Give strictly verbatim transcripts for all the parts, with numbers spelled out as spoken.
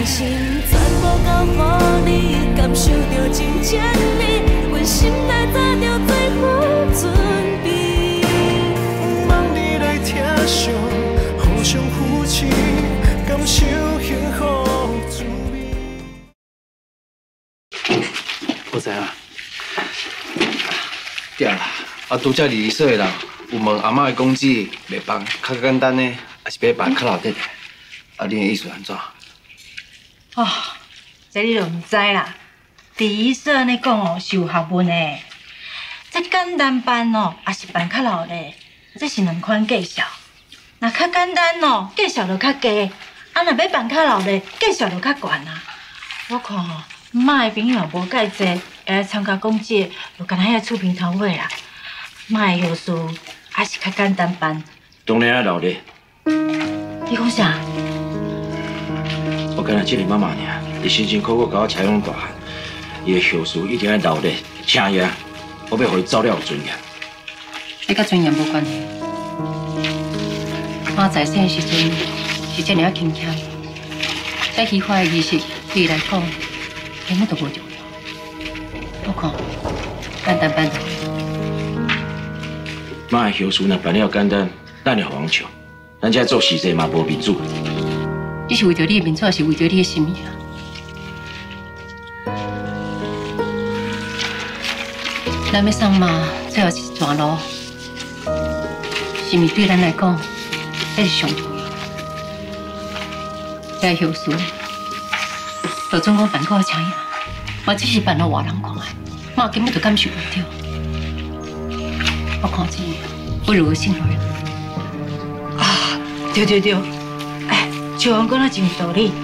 心全部交予你，感受着真甜蜜，阮心内早就做好准备。望你来听上，互相扶持，感受幸福滋味。 好知啊，对啦，啊，拄则二岁的人有问阿嬷的公子袂放较简单呢，还是要办较老底的？啊，恁的意思安怎？ 哦，这你就唔知啦。第一说安尼讲哦，是有学问的。这简单班哦，也是办较老的，这是两款计数。若较简单哦，计数就较低；啊，若要办较老的，计数就较悬啊。我看哦，妈的朋友无介济，会来参加公祭，就干那遐厝边头尾啦。妈的后事还是较简单班。 当然啊，老弟。 你讲啥？ 我干那这个妈妈尔，伊辛辛苦苦甲我采养大汉，伊的后事一定要留咧，请爷，我要互伊走了有尊严。 你甲尊严无关系。妈在生的时阵是这么啊轻巧，在喜欢的仪式对伊来讲根本都无重要。我看简单办就好。 妈的后事若办了简单，咱就互人笑。咱这做事者嘛无民主。 你是为着你的面子，还是为着你的心意啊？咱要送妈最后一段路，心意对咱来讲，这是上重要。这后事，就总讲办过的请呀，我只是办到外人看的，妈根本就感受不到。我看这不如信任人。 啊，对对对。像阮讲了真有道理，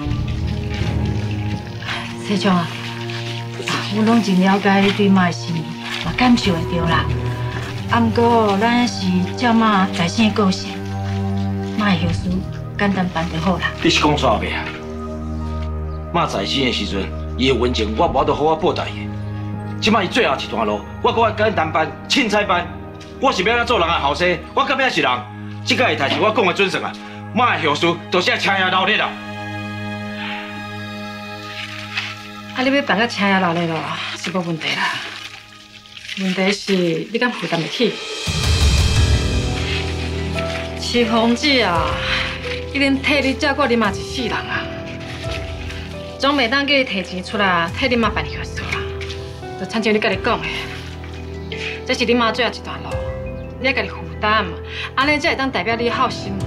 世昌啊，阮拢真了解你对妈的心意，嘛感受会到啦。啊，不过咱是照妈在生的个性，妈的后事简单办就好啦。 你是讲啥话啊？妈在生的时阵，伊的温情我无得好好报答伊。即摆伊最后一段路，我搁我简单班、凊彩班，我是要安怎做人的后生？我敢变是人？即个代志我讲的准算啊！妈的后事，就是要请爷老力啦。 啊，你要办到请爷老力咯，是无问题啦。问题是你敢负担得起？赤峰子啊，已经替你照顾你妈一世人啊，总袂当叫伊提钱出来替你妈办后事啦。就亲像你家己讲的，这是你妈最后一段路，你要家己负担，安尼才会当代表你的好心。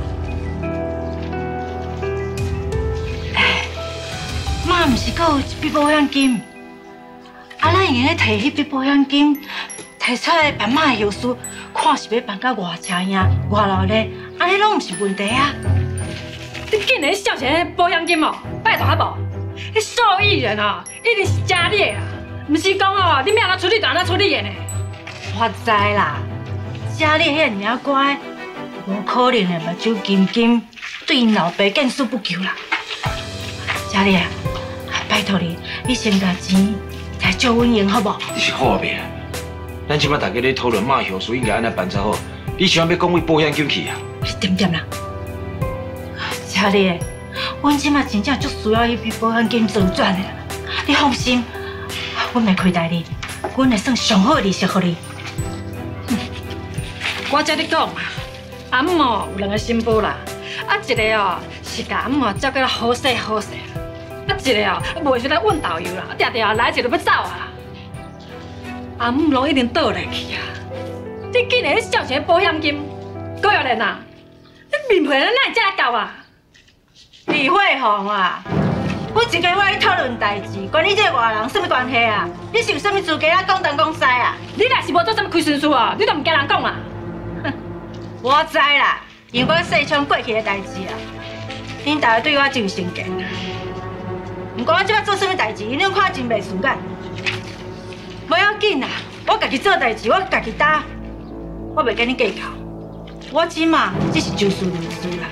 妈，毋是阁有一笔保险金，啊，咱用咧摕迄笔保险金，摕出来办妈的后事，看是要办到偌车呀、偌老咧，安尼拢毋是问题啊。 你竟然笑成迄保险金哦，拜托好无？迄受益人哦，一定是家里啊，毋是讲哦，你要安怎处理就安怎处理的呢？ 我知啦，家里遐尔乖，无可能会目睭金金，对因老爸见死不救啦。家里啊。拜托你，你先把钱来借阮用，好无？ 你是好命啊！咱即摆大家咧讨论妈后事应该安怎办才好，你想要讲为保险金去啊？ 你点点啦！家里，阮即摆真正足需要迄笔保险金周转的啦。你放心，阮袂亏待你，阮会算上好的利息给你。 嗯、我才你讲啊，阿姆哦有两个新妇啦，啊一个哦是甲阿姆照顾得好势好势。啊，一个哦，袂出来问导游啦，定定来一就要走啊！阿姆拢已经倒来去啊！你竟然笑成保险金，高玉莲啊！你面皮哪会这样厚啊？ 李慧红啊，我一个月来讨论代志，关你这个外人什么关系啊？你是有什么资格啊讲东讲西啊？ 你若是无做什么亏损事哦，你都唔惊人讲啊？ 哼，我知啦，因为我细昌过去的代志啊，恁大家对我真有成见。不过我即摆做什么代志，因拢看真袂顺眼。不要紧啦，我家己做代志，我家己担，我袂跟你计较。我即马只是就事论事啦。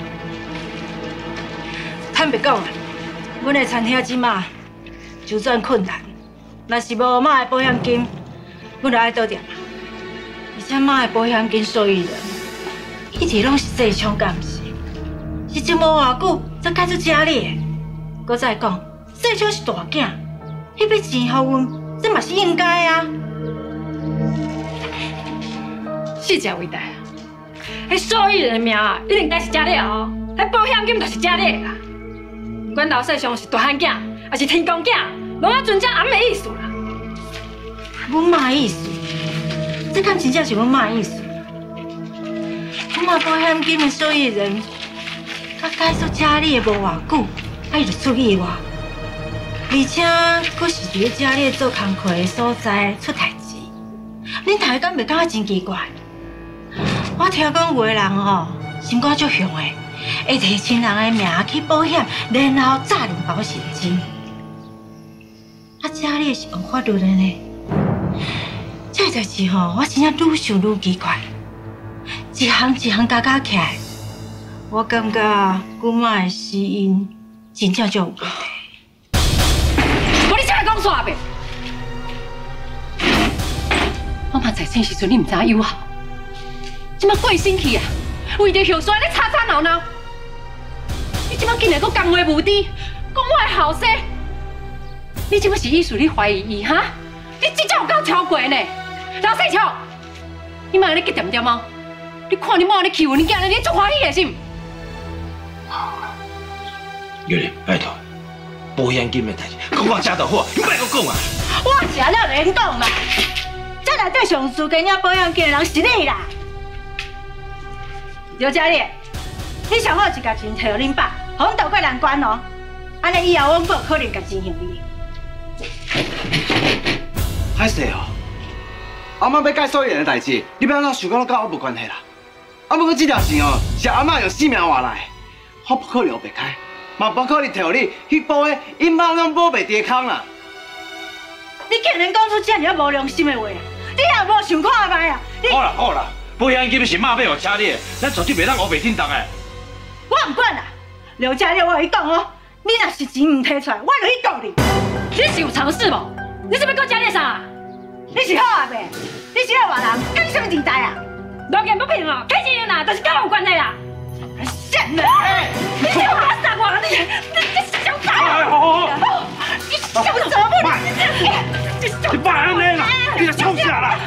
坦白讲啊，阮的餐厅即马周转困难，若是无妈的保险金，阮就爱倒店啊。而且妈的保险金受益人一直拢是细昌，敢毋是？是真无偌久才改做家里的。 搁再讲，细小是大囝，迄笔钱互阮，这嘛是应该啊。 四只伟大，迄受益人的命啊，一定该是家里哦。迄保险金就是家里啦。不管老细上是大汉囝，还是天公囝，拢要尊重阿妹意思啦。 阮妈意思，这敢真正是阮妈意思。阮妈保险金的受益人，甲改做家里的无偌久，啊伊就出意外，而且佫是伫咧家里做工课的所在出代志。恁大家敢袂感觉真奇怪？我听讲有的人吼，心肝足凶的，会摕亲人的命去保险，然后诈领保险金。啊，家里是用法律的呢。这代志吼，我真正愈想愈奇怪，一项一项加加起来，我感觉姑妈的死因真正就有问题。 无你啥讲煞呗？我妈在生时阵，你唔知影友好，即马过身去啊，为着后山咧吵吵闹闹，你即马竟然搁讲话无知，讲我的后生，你即马是意思你怀疑伊哈？你真正有够超过呢！老细笑，你妈咧急点点吗？你看你妈咧欺负你囝，你足欢喜的是唔？ 月玲，拜托，保险金的代志，讲我遮就好，你莫搁讲啊！ 我是安怎连讲嘛？这内底上资跟领保险金的人是你啦！刘佳丽，你上好是甲钱摕互恁爸，互阮斗过难关哦。安尼以后我无可能甲钱还你。 歹势哦，阿妈要改所有人的代志，你不要哪想讲甲我无关系啦。啊，不过这条钱哦，是阿妈用性命换来的，我不可能白开，嘛不可能摕你去保的，因妈拢保袂伫空啦。 你竟然讲出这样无良心的话，你也无想看卖啊！ 好啦好啦，保险金是妈要互家里的，咱绝对袂当乌白叮当的。 我唔管啦，刘佳丽，我跟你讲哦，你若是钱唔摕出来，我就去告你。 你是有尝试无？你是要搁家里啥？ 你是好阿伯，你是个外人，跟你什么年代啊？ 路见不平哦，开钱啦，但是跟我有关系啦。 贱人！你给我拉撒我！你你你小杂哎，好好好， 你小怎么不？ 你别安尼啦，你就冲下来。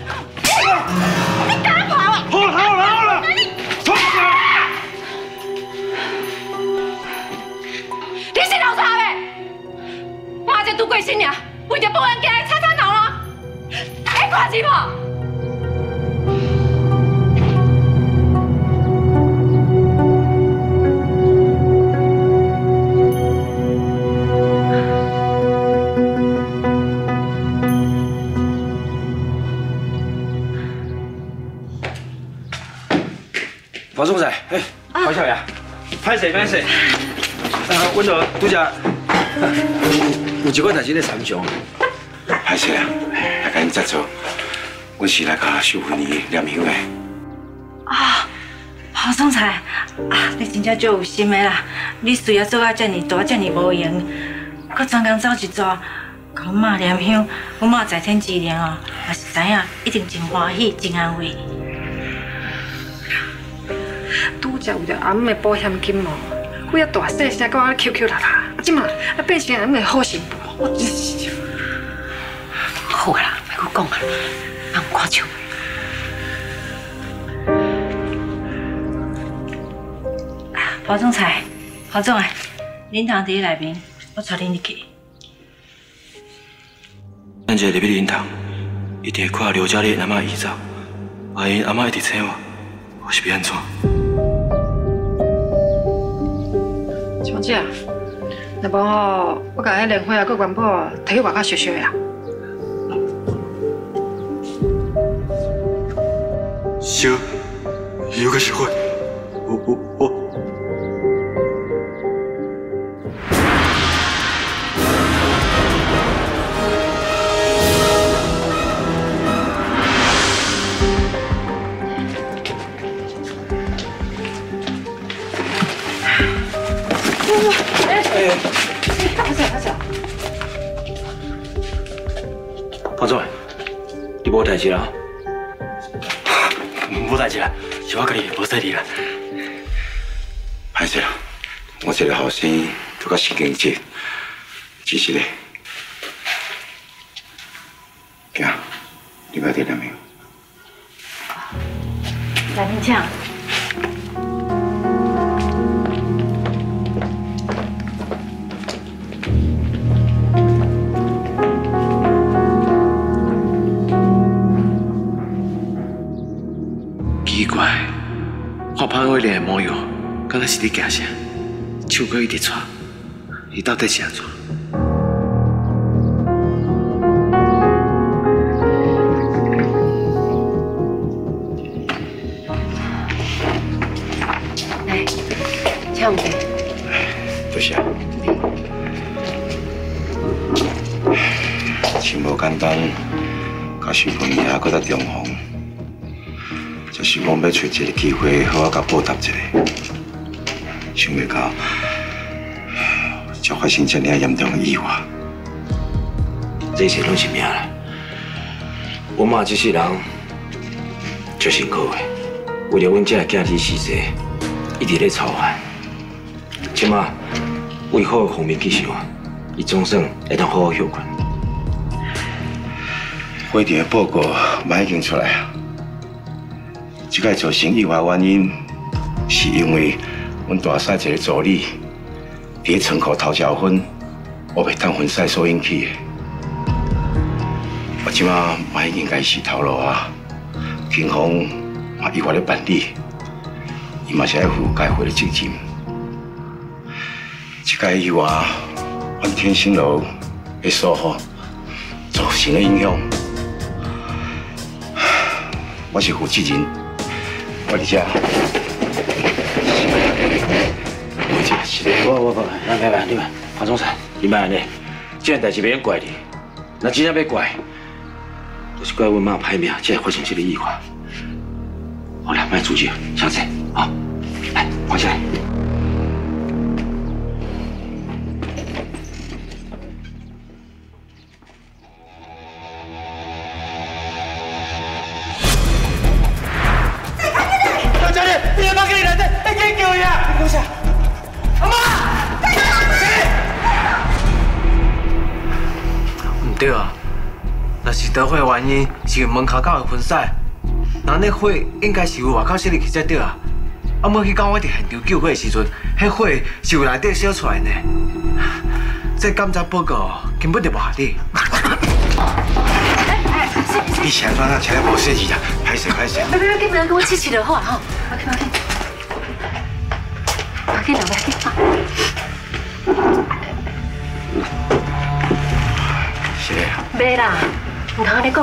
你干嘛啊？ 好了好了好了，冲下来！ 你是老差呗？我才拄过身尔，为着保险金来吵吵闹闹，会看钱无？ 黄总裁，哎，黄小雅，歹势歹势，啊，阮就拄只有一款代志咧参详。 歹势啊，来甲恁接触，阮是来甲秀芬姨念香的。 啊，黄总裁，啊，你真正足有心的啦！你虽然做啊遮尔大，遮尔无闲，搁专工走一遭，甲阮妈念香，阮妈在天之灵哦，也是知影，一定真欢喜，真安慰。 拄则为着阿姆的保险金哦，规个大细声，甲我 Q Q 啦啦，即马啊变成阿姆的好媳妇，我真是。好啦，莫搁讲啊，让我看笑。 黄总裁，黄总哎，恁堂伫内面，我带恁入去。 咱一个入去灵堂，一定会看刘家丽阿妈遗照，万一阿妈一直请我，我是要安怎？ 小姐，若无吼，我甲迄莲花啊，佮元宝啊，摕去外口烧烧呀。 烧，有个是火，我我我。 黄总，你无代志啦？ 无代志啦，是我家己无说你啦。歹势啦，我一个后生都较神经质，只是咧，行，你不要点了没有？ 来，你请。 奇怪，看潘伟莲的模样，敢若是你家啥？手搁一直喘，伊到底是安怎？ 来，请坐。 多谢。真无简单，甲小朋友还搁在重逢。就是讲要找一个机会，好好甲报答一下。想袂到，才发生这么严重的意外。 这些拢是命啦。我妈这世人足辛苦的，为了阮这囝儿死世，一直咧操烦。即马为好的方面去想，伊总算会当好好休困。 火电的报告嘛已经出来啊。这个造成意外原因，是因为阮大嫂一个助理伫仓库偷食薰，我袂当分尸所引起的。我即马嘛已经该洗头路啊，警方嘛依法咧办理，伊嘛是要负该负的责任。这个意外，阮天星楼的疏忽造成的影响，我是负责任。我伫遮，我这是咧。 不不不，来来来，你们潘总裁，你莫安尼，这件代志袂用怪你，若真正要怪，就是怪阮妈歹命，才会发生这个意外。好了，莫主意，小姐，好，来，放下来。 对啊，若是导火原因是门口狗的分屎，那那火应该是由外口泄入去才对啊。啊，要去到我伫现场救火的时阵，迄火是由内底烧出来呢。这检查报告根本就无合理。 你前段那车无设计啊，歹势歹势。 别别别，别跟我起起就好啊吼。快去快去。快去，老白去啊。 是嘞。 袂啦，唔通安尼讲。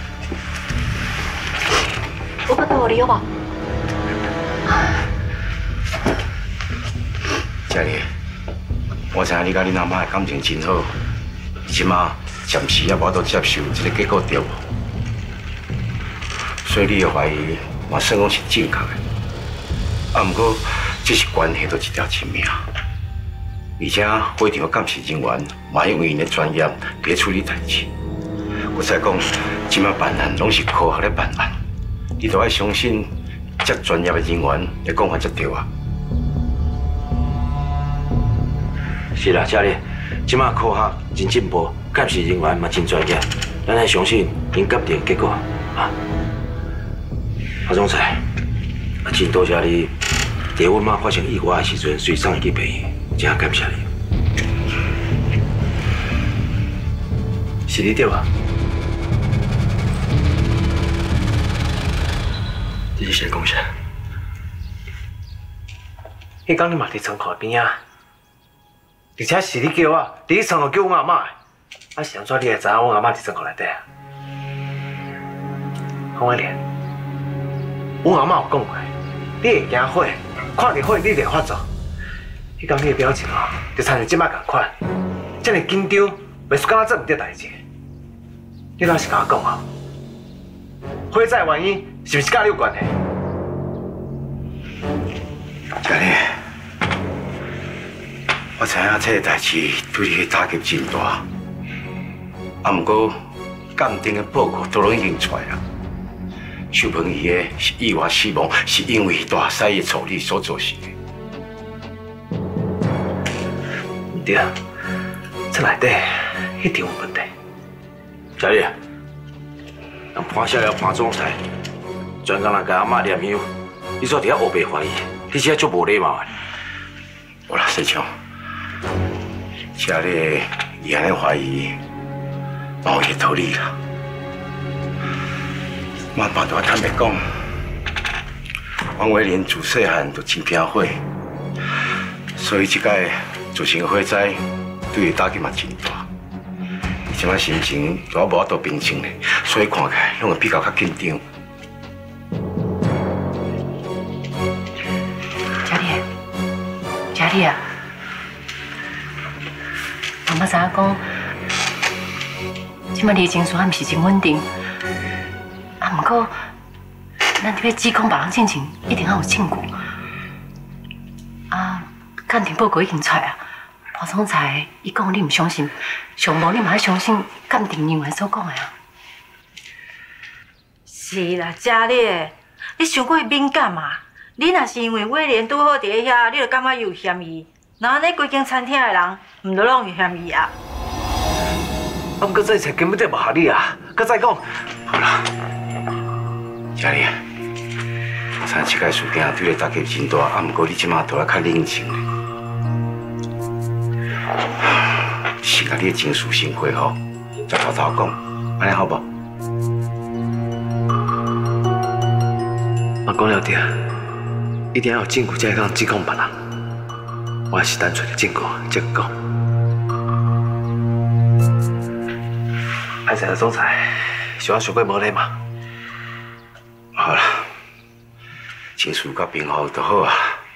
我捌倒你好无？ 佳丽，我知影你甲你阿妈的感情真好，即马暂时也无法度接受这个结果对无？所以你的怀疑嘛算讲是正确的。啊，不过这是关系到一条人命，而且会场的监视人员嘛用因的专业来处理代志。我再讲，即马办案拢是科学咧办案，你都要相信这专业的人员来讲法才对啊。 是啦，佳丽，即马科学真进步，监视人员嘛真专业，咱来相信因鉴定结果啊。阿总裁，啊真多谢你，在阮妈发生意外的时阵，随送伊去病院，真感谢你。是你对吧？ 这是谁贡献？ 迄天你嘛伫仓库边啊，而且是你叫我，伫仓库叫我阿妈的，啊是安怎你会知影我阿妈伫仓库内底啊？洪伟莲，我阿妈有讲过，你会惊火，看到火你就会发作。迄天你的表情哦，就参像即摆共款，遮尔紧张，袂输敢若做毋对代志。你若是甲我讲哦，火灾原因是毋是甲你有关系？ 佳丽，我知影这个代志对你的打击真大，啊，不过鉴定的报告都拢已经出来了，小朋友的是意外死亡，是因为大师的处理所造成的。 对，这内底一定有问题。 小丽，人潘小了潘总裁，专工来甲阿妈念香，你做伫遐黑白怀疑，你这足无礼貌的。 有啦，世强，小丽伊安尼怀疑，嘛有些道理啦。妈爸对我坦白讲，王伟林自细汉就真怕火，所以即届造成火灾对伊打击嘛真大。伊即摆心情都无法度平静咧，所以看起来拢会比较较紧张。 佳丽，佳丽啊，妈妈知影讲，即摆你的情绪还毋是真稳定。 啊，不过，咱这要指控别人进前，一定要有证据。啊，鉴定报告已经出啊，潘总裁伊讲你唔相信，上无你嘛要相信鉴定人员所讲的啊。 是啦，佳丽，你伤过敏感啊！你若是因为威廉拄好伫咧遐，你就感觉伊有嫌疑，那安尼规间餐厅的人，唔就拢有嫌疑啊？ 啊，不过这一切根本就无合理啊！搁再讲， 好啦。 佳丽，我知即个事件对你打击真大，啊，不过你即马都要较冷静咧。先甲你的情绪先恢复，再偷偷讲，安尼好无？ 我讲了对，一定要有证据才会当指控别人。我也是单纯的证据才讲。歹势了，总裁，是我想过无礼貌。 好啦，情绪较平复就好啊。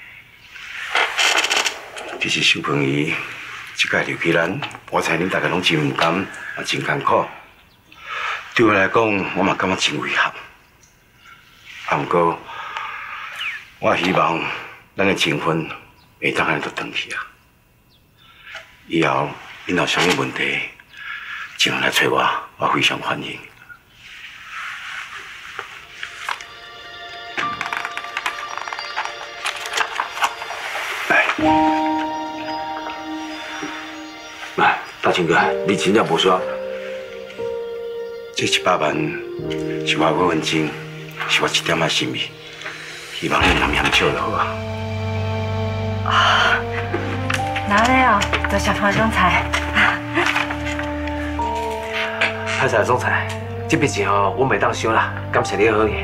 其实小朋友即届留起咱，我猜恁大家拢真唔甘，也真艰苦。对我来讲，我嘛感觉真遗憾。啊，不过我希望咱的情分会当安尼就断去啊。以后恁有啥物问题，尽量来找我，我非常欢迎。 来，大清哥，你真正无需要。 这一百万是我五分钟，是我一点仔心意，希望你难嫌少就好啊。 啊，哪里哦？多谢潘总裁。 歹势了，总裁，这笔钱哦，我袂当收啦，感谢你的好意。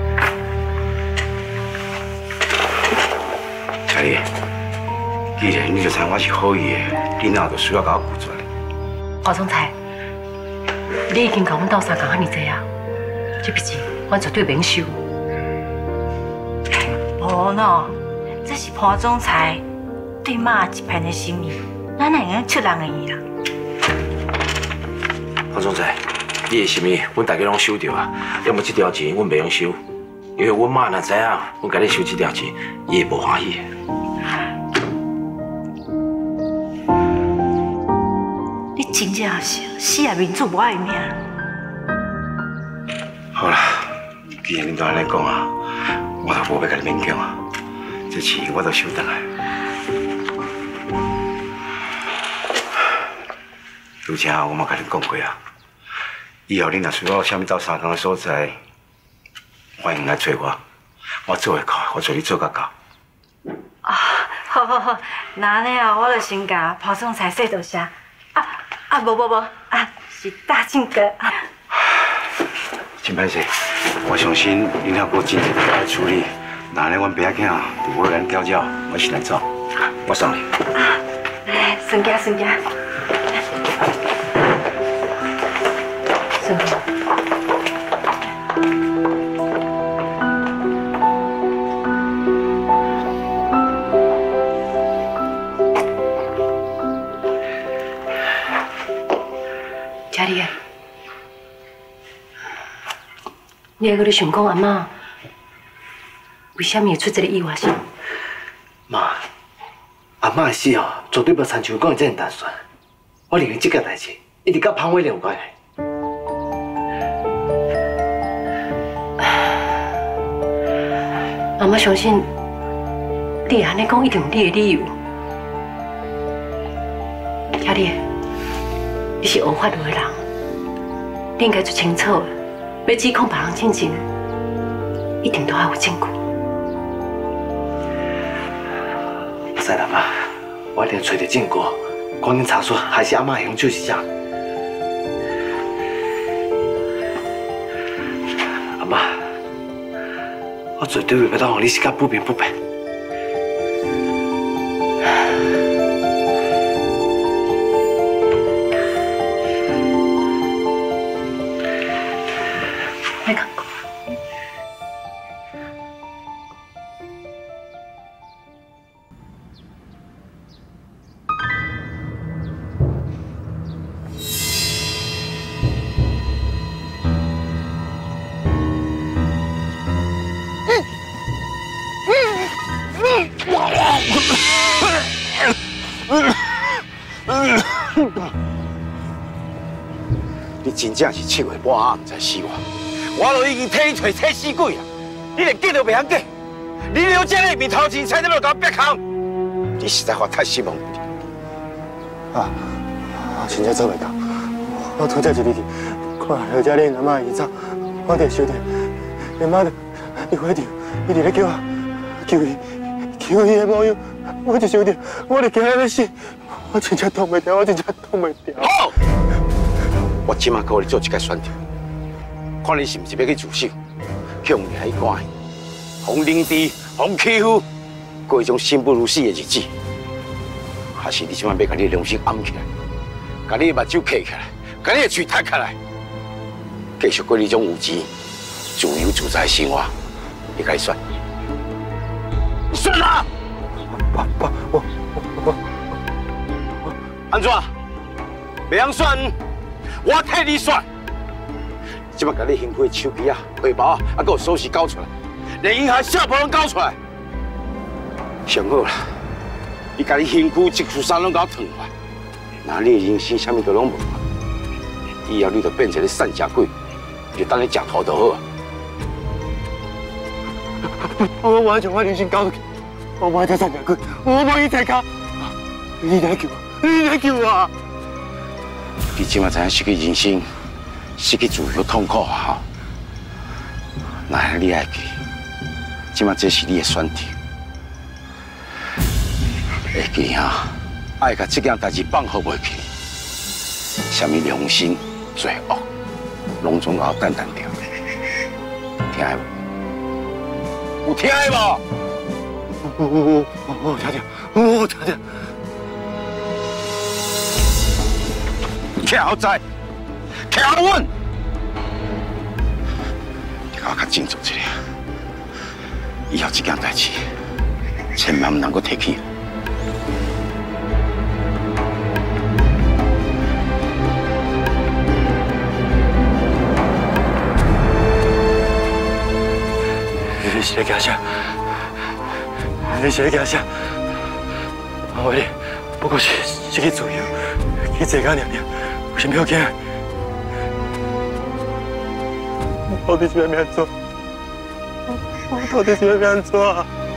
小丽。 既然你就知我是好意的，你哪就需要甲我拒绝咧？ 潘总裁，你已经甲阮斗相共遐尼济啊，这笔钱我绝对免收。 无喏，这是潘总裁对妈一片的心意，咱哪会出人的意啦？ 潘总裁，你的心意，阮大家拢收到啊。要么这条钱阮袂用收，因为阮妈若知影阮甲你收这条钱，伊会无欢喜的。 真正是死也面子无爱命。 好啦，既然恁都安尼讲啊，我就无要甲你勉强啊。这钱我都收回来。而且我嘛甲恁讲过啊，以后恁若需要啥物到三工的所在，欢迎来找我，我做会到，我做你做到到。 啊，好好好，那安尼啊，我就先甲潘总裁说多谢。 啊，无无无，啊，是大庆哥。 真歹势，我相信恁还阁真侪代来处理。那安尼，阮爸仔囝就无咱搅搅，我先来走。我送你。 啊，来，顺家顺家。顺家。 佳丽，你还搁咧想讲阿妈为什么会出这个意外是？ 妈，阿妈的死哦，绝对无亲像讲的这样单纯。我认为这件代志一直跟潘伟良有关系。 妈妈相信，你安尼讲一定有你的理由。 小丽，你是学法律的人，你应该最清楚的。要指控别人进前，一定都要有证据。 不使啦妈，我一定找到证据，赶紧查出害死阿妈的凶手是啥。阿妈，我绝对袂当让你死甲不明不白。 没看过。 你真正是七月半暗才死我。 我都已经替你找替死鬼啊！你连嫁都袂晓嫁，你留这个面头前菜都要甲我逼空，你实在我太失望了。 啊，我真正做袂到，我拄则一日去看刘家玲阿妈遗照，我伫小店，连妈的伫火场，伊伫咧叫我救伊，救伊的某样，我一想到，我就惊到要死，我真正挡袂掉，我真正挡袂掉。 好，我即马给你做一个选择。 看你是不是要去自首，向海关，红领地，红欺负，过一种生不如死的日子，还是你即摆要把你的良心掩起来，把你的目睭闭起来，把你的嘴塌起来，继续过你种有钱、自由自在的生活，你该选，你选啊！ 不不，我我我， 安怎？袂晓选，我替你选。 即摆甲你幸福的手机啊、皮包啊，还佫有锁匙交出来，连银行小包拢交出来，上好啦！你甲你幸福一束衫拢甲我烫坏，那你的人生啥物都拢无啊！以后你就变一个散家鬼，就当你食土就好啊！ 我完全我人生交出去，我无再散家鬼，我无去再搞，你来救我，你来救我！ 你即摆知影失去人生。 失去自由痛苦啊！那你爱去，即马这是你的选择。会记啊，爱甲这件代志放好袂去，什么良心、罪恶，拢总要淡淡掉。听见无？有听见无？ 我我我我听见，我听见。 徛在。 徛稳！你甲我较清楚一下，以后这件代志，千万唔能够提起。 你是在惊啥？你是在惊啥？我你不过是失去自由，去坐到念念，有啥物好惊？ 到底是要安怎？我到底是要安怎？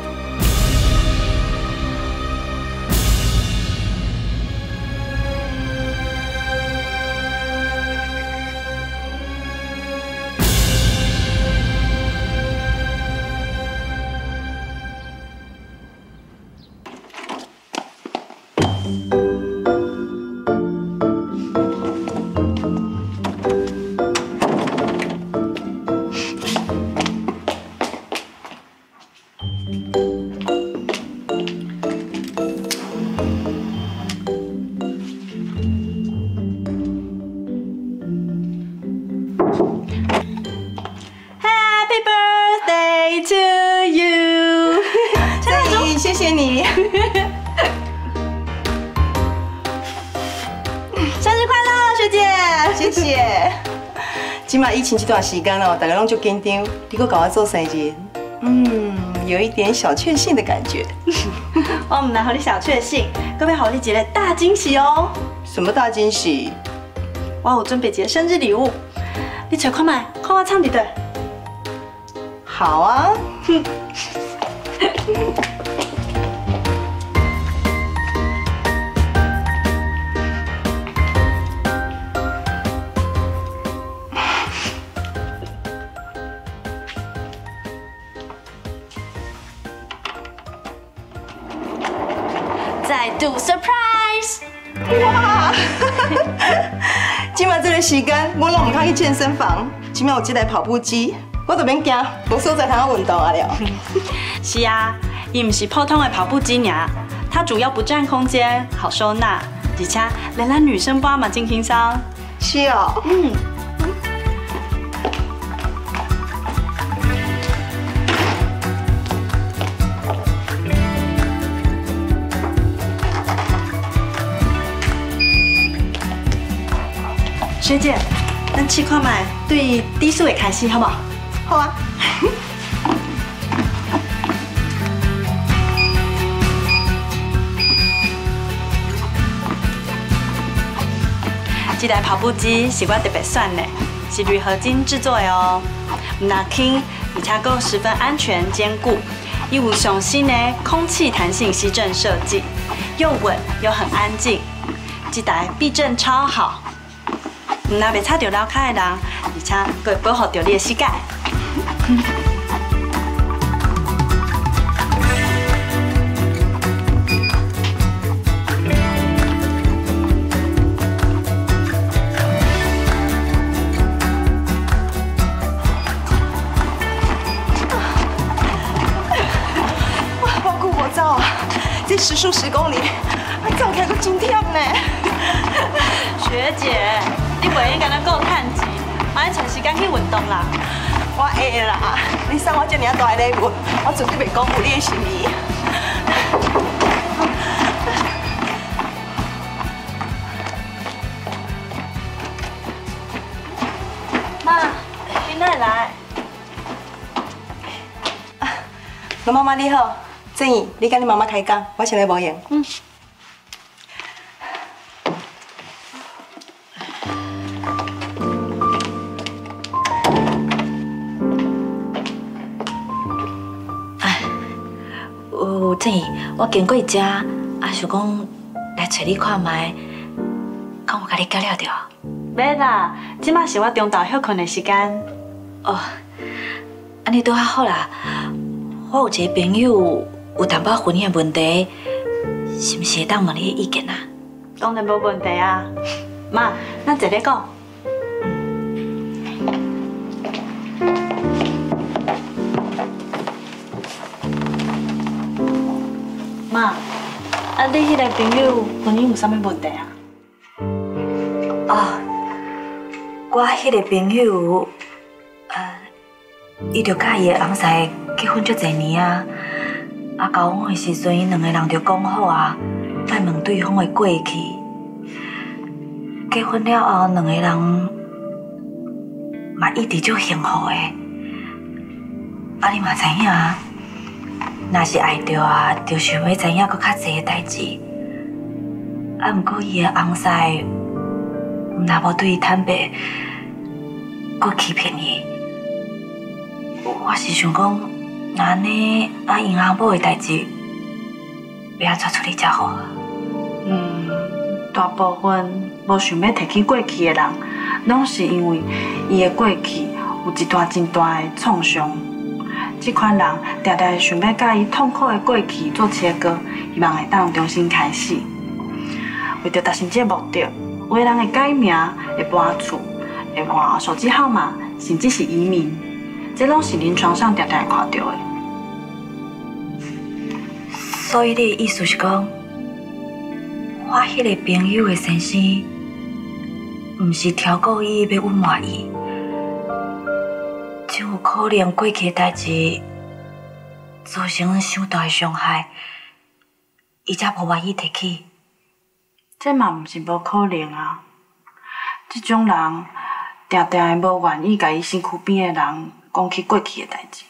即马疫情这段时间哦，大家拢足紧张，你搁搞我做生日，嗯，有一点小确幸的感觉。 我唔来互你小确幸，搁要互你一个大惊喜哦。 什么大惊喜？ 我有准备一个生日礼物，你找看卖，看我唱伫对。 好啊。 do surprise！ 哇！今麦这个时间，我拢唔通去健身房，今麦有这台跑步机，我就免惊，无所在通啊运动啊了。 是啊，伊唔是普通的跑步机尔，它主要不占空间，好收纳，而且连咱女生搬嘛真轻松。 是哦。 嗯。 学姐，咱试看卖对低速的开始，好不好？ 好啊。 这台跑步机是我特别选的，是铝合金制作的哦，唔那轻，而且够十分安全坚固，伊有上新的空气弹性吸震设计，又稳又很安静，这台避震超好。 唔那袂擦到楼骹的人，而且佫会保护到你的膝盖。 哇，我久无走啊，这时速十公里，走起来佫真忝呢。 学姐。 你袂用干那顾趁钱，嘛要找时间去运动啦。 我会啦，你送我这么大的礼物，我绝对袂辜负你的心意。 妈，你哪会来？ 老妈妈你好，正义，你跟你妈妈开讲，我先来无闲。嗯。 正义，我经过遮，啊想讲来找你看卖，敢有甲你交了着？ 免啦，即马是我中昼休困的时间。 哦，安尼拄较好啦。我有一个朋友有淡薄婚姻的问题，是毋是会当问你的意见啊？ 当然无问题啊。妈，咱坐咧讲。 妈，啊，你迄个朋友婚姻有啥物问题啊？ 哦，我迄个朋友，呃，伊就甲伊的翁婿结婚足侪年啊，啊，交往的时阵，因两个人就讲好啊，莫问对方的过去。结婚了后，两个人嘛一直足幸福的。啊，你嘛知影啊。 若是爱着啊，就想要知影搁较侪的代志。啊，毋过伊的翁婿若无对伊坦白，搁欺骗伊。我是想讲，若安尼啊，因阿某的代志要安怎处理才好啊？ 嗯，大部分无想要提起过去的人，拢是因为伊的过去有一段真大的创伤。 这款人常常想要甲伊痛苦的过去做切割，希望会当重新开始。为着达成这目的，有的人会改名、会搬厝、会换手机号码，甚至是移民，这拢是临床上常常会看到的。 所以你的意思是讲，我迄个朋友的先生，毋是挑故意要隐瞒伊？ 真有可能过去的代志造成伤大的伤害，伊才无愿意提起。 这嘛毋是无可能啊！这种人常常会无愿意甲伊身躯边的人讲起过去的代志。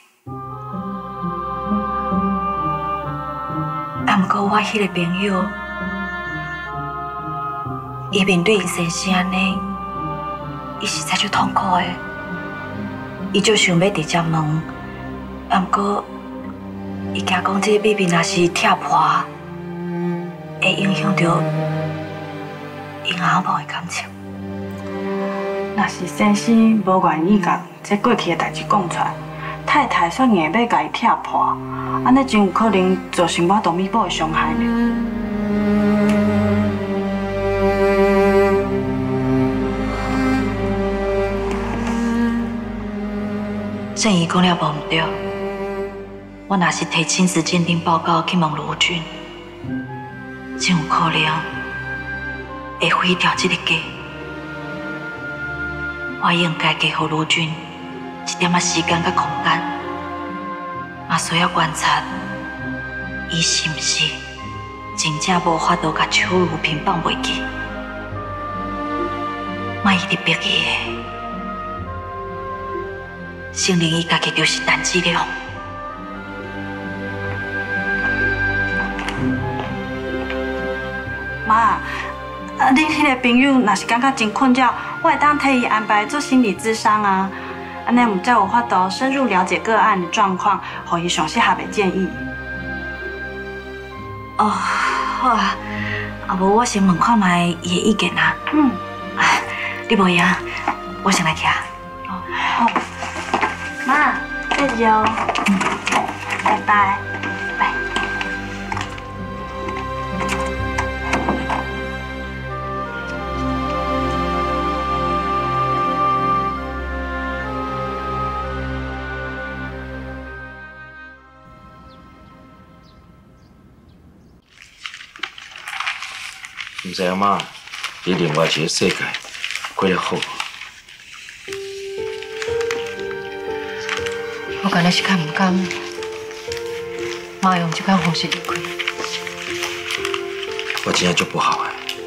啊，毋过我迄个朋友，伊面对因先生安尼，伊实在足痛苦的。 伊就想要直接问，啊，毋过伊惊讲这个秘密若是拆破，会影响到因阿某的感情。 若是先生无愿意甲这过去的代志讲出来，太太却硬要甲伊拆破，安尼真有可能造成我同咪宝的伤害呢。 正义讲了无毋对，我若是摕亲子鉴定报告去问卢军，真有可能会毁掉这个家。我应该给予卢军一点仔时间甲空间，也需要观察伊是毋是真正无法度甲邱如萍放袂记，莫一直逼伊的。 承认伊家己就是陈志良。 妈，啊，你迄个朋友若是感觉真困扰，我会当替伊安排做心理咨商啊，安尼我们才有法度深入了解个案的状况，给伊上适合的建议。 哦，好啊，啊无我先问看卖伊的意见啊。嗯，啊，你无闲，我先来去啊。哦，好。 妈，再见哦。嗯，拜拜。拜。 唔知影妈，你另外一个世界过得好。 我干那是较唔甘，妈用这款方式离开。 我真正足不好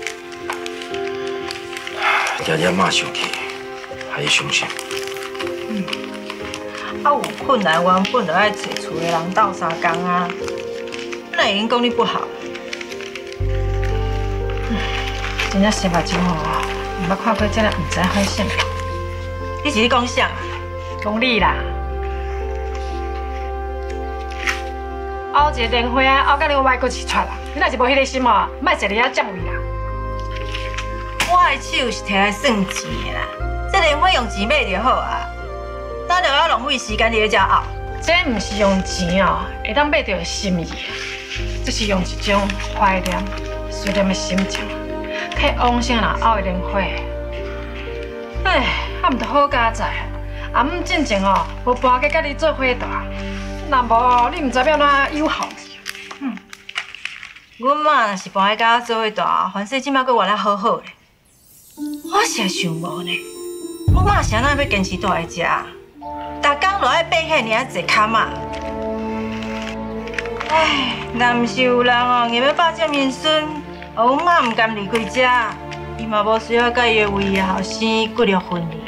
诶，常常妈生气，害伊伤心。 嗯，啊有困难原本就爱找厝的人斗相共啊，哪会用讲你不好？ 嗯，真正心目真好啊，唔捌看过这样唔知发什么。 你是咧讲啥？ 讲你啦。 后一个电话啊，后甲你歪过一串啦！你若是无迄个心哦，莫坐咧遐占位啦。 我的手是摕来算钱的啦，这电话用钱买就好啊。哪着要浪费时间伫咧遮拗？ 这毋是用钱哦，会当买到心意，这是用一种怀念、思念的心情，替往生人拗的莲花。哎，啊，毋着好佳哉，阿姆进前哦，无搬过甲你做伙大。 若无，你唔知要怎友好你。 嗯，阮妈若是搬去甲我做伙大，凡事即摆阁活得好好咧。我是会想无呢，阮妈是安怎要坚持住在遮？逐工落爱爬遐尔啊侪坎仔。唉，若毋是有人哦，硬要霸占民孙，阮妈唔甘离开遮，伊嘛无需要甲伊的唯一后生骨肉分离。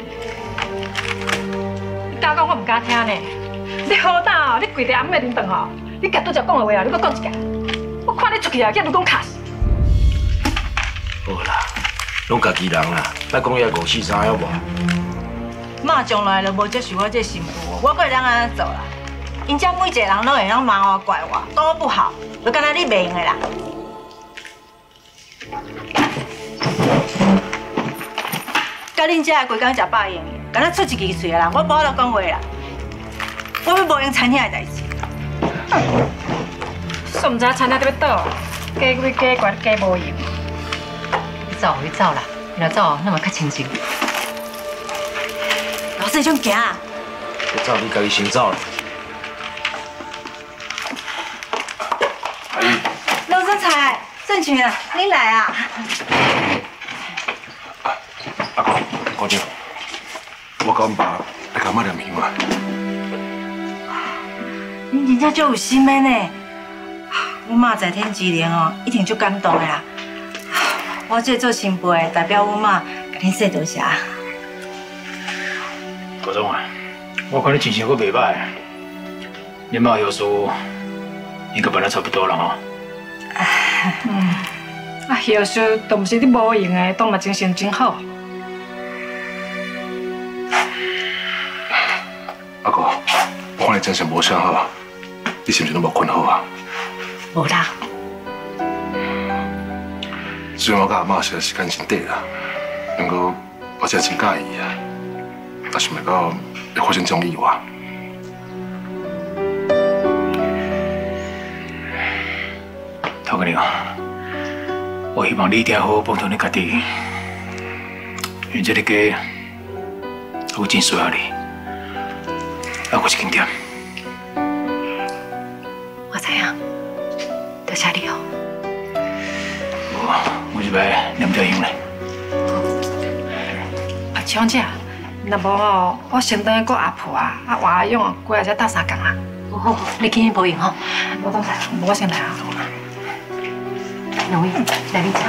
你敢讲我唔敢听呢？ 你好胆哦！你跪伫阿姆的面堂哦，你甲拄则讲的话哦，你搁讲一下。我看你出去啊，叫你讲卡死。 好啦，拢家己人啦，莫讲遐五四三了无。 妈从来就无接受我这媳妇，我个人安怎做啦？因遮每一个人拢会当骂我、怪我，讲我不好，就敢若你袂用的啦。甲恁遮规工食饱用，敢若出一支嘴的人，我无法度讲话啦。 我要无用餐厅的代志。 煞唔知餐厅伫要倒，加贵加悬加无用。 你走，你走啦，你若走，那么较清静。 老师种行啊！ 你走，你家己先走啦。阿姨。 罗生才、郑群啊，恁来啊！ 阿公，姑娘，我甲阮爸来甲妈念香啊。 恁真正足有心的呢！阮妈在天之灵哦，一定足感动的啦。我这做新辈的，代表阮妈，甲恁说多谢。 高总啊，我看你精神阁袂歹，你妈有说应该本来差不多了哦。 嗯，啊，有时都毋是你无用的，当嘛精神真好。 阿哥，我看你精神无啥好。 你是不是拢无困好啊？ 无啦。 虽然我甲阿妈实在时间真短啦，不过我真真介意啊，也想袂到会发生这种意外。 陶哥娘，我希望你一定要好好保重你家己，因为这个家有真需要你。 啊，我是紧张。 我知影，多谢你哦。 我我入来念条香嘞。 啊，强姐，若无哦，我先等下过阿婆啊，啊换阿勇啊过来才斗相共啦。 好好好，你今日无用吼。 我等下，我先来啊。 两位来你请。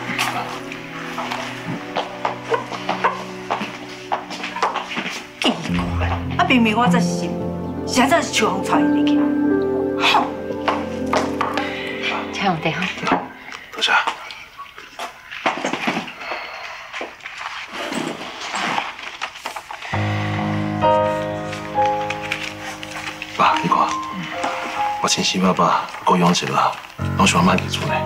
奇怪，啊明明我这是，现在是秋风带入去。哼！ 请用茶哈。 多谢。爸，你看，我千辛万苦雇养一个，拢是我妈提出的。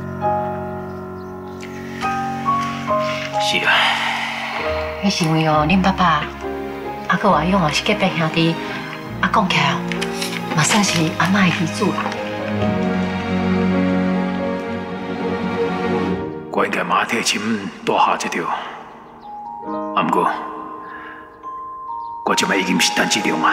是啊。 迄是因为哦，恁爸爸阿哥阿勇哦是隔壁兄弟，啊讲起来哦，嘛算是阿嬷的遗嘱啦。 我应该马蹄亲大下这条，啊，不过我即摆已经不是单质量啊。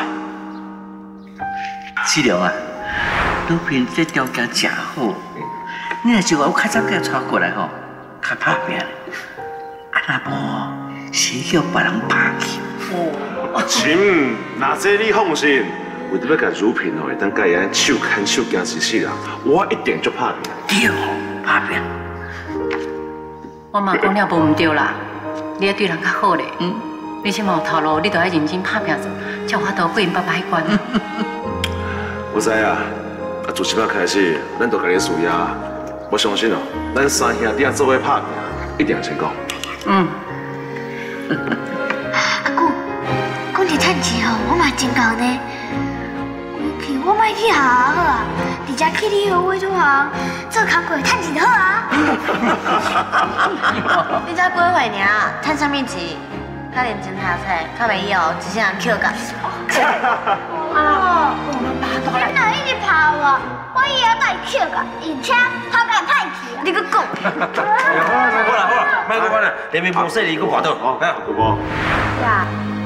治疗啊，女朋友这条件真好，你若是话我较早甲带过来吼，较拍拼。啊，若无先叫别人拍去。 哦，亲，那这你放心，为着要甲如萍哦，会当甲伊安手牵手行一世人，我一定就拍拼。 对，拍拼。 我嘛讲了无唔对啦，你要对人较好咧。嗯，你即嘛有头路，你都要认真拍拼做，才有法度过因爸爸迄关。 我知啊，啊，自即摆开始，咱都甲你输压。我相信哦，咱三兄弟做伙拍拼，一定会成功。 嗯。 阿姑，讲起趁钱哦，我嘛真够呢。过去我莫去学校好啊，直接去你学画图行做工课趁钱就好啊。 你才几岁尔，趁什么钱？较认真读册，较袂以后一世人捡到。 哦，你若一直拍我，我以后带捡到，而且头壳歹去。 你搁讲？ 好啦好啦，莫搁管啦，连面碰细你搁跋倒，哦， 有无？ 呀。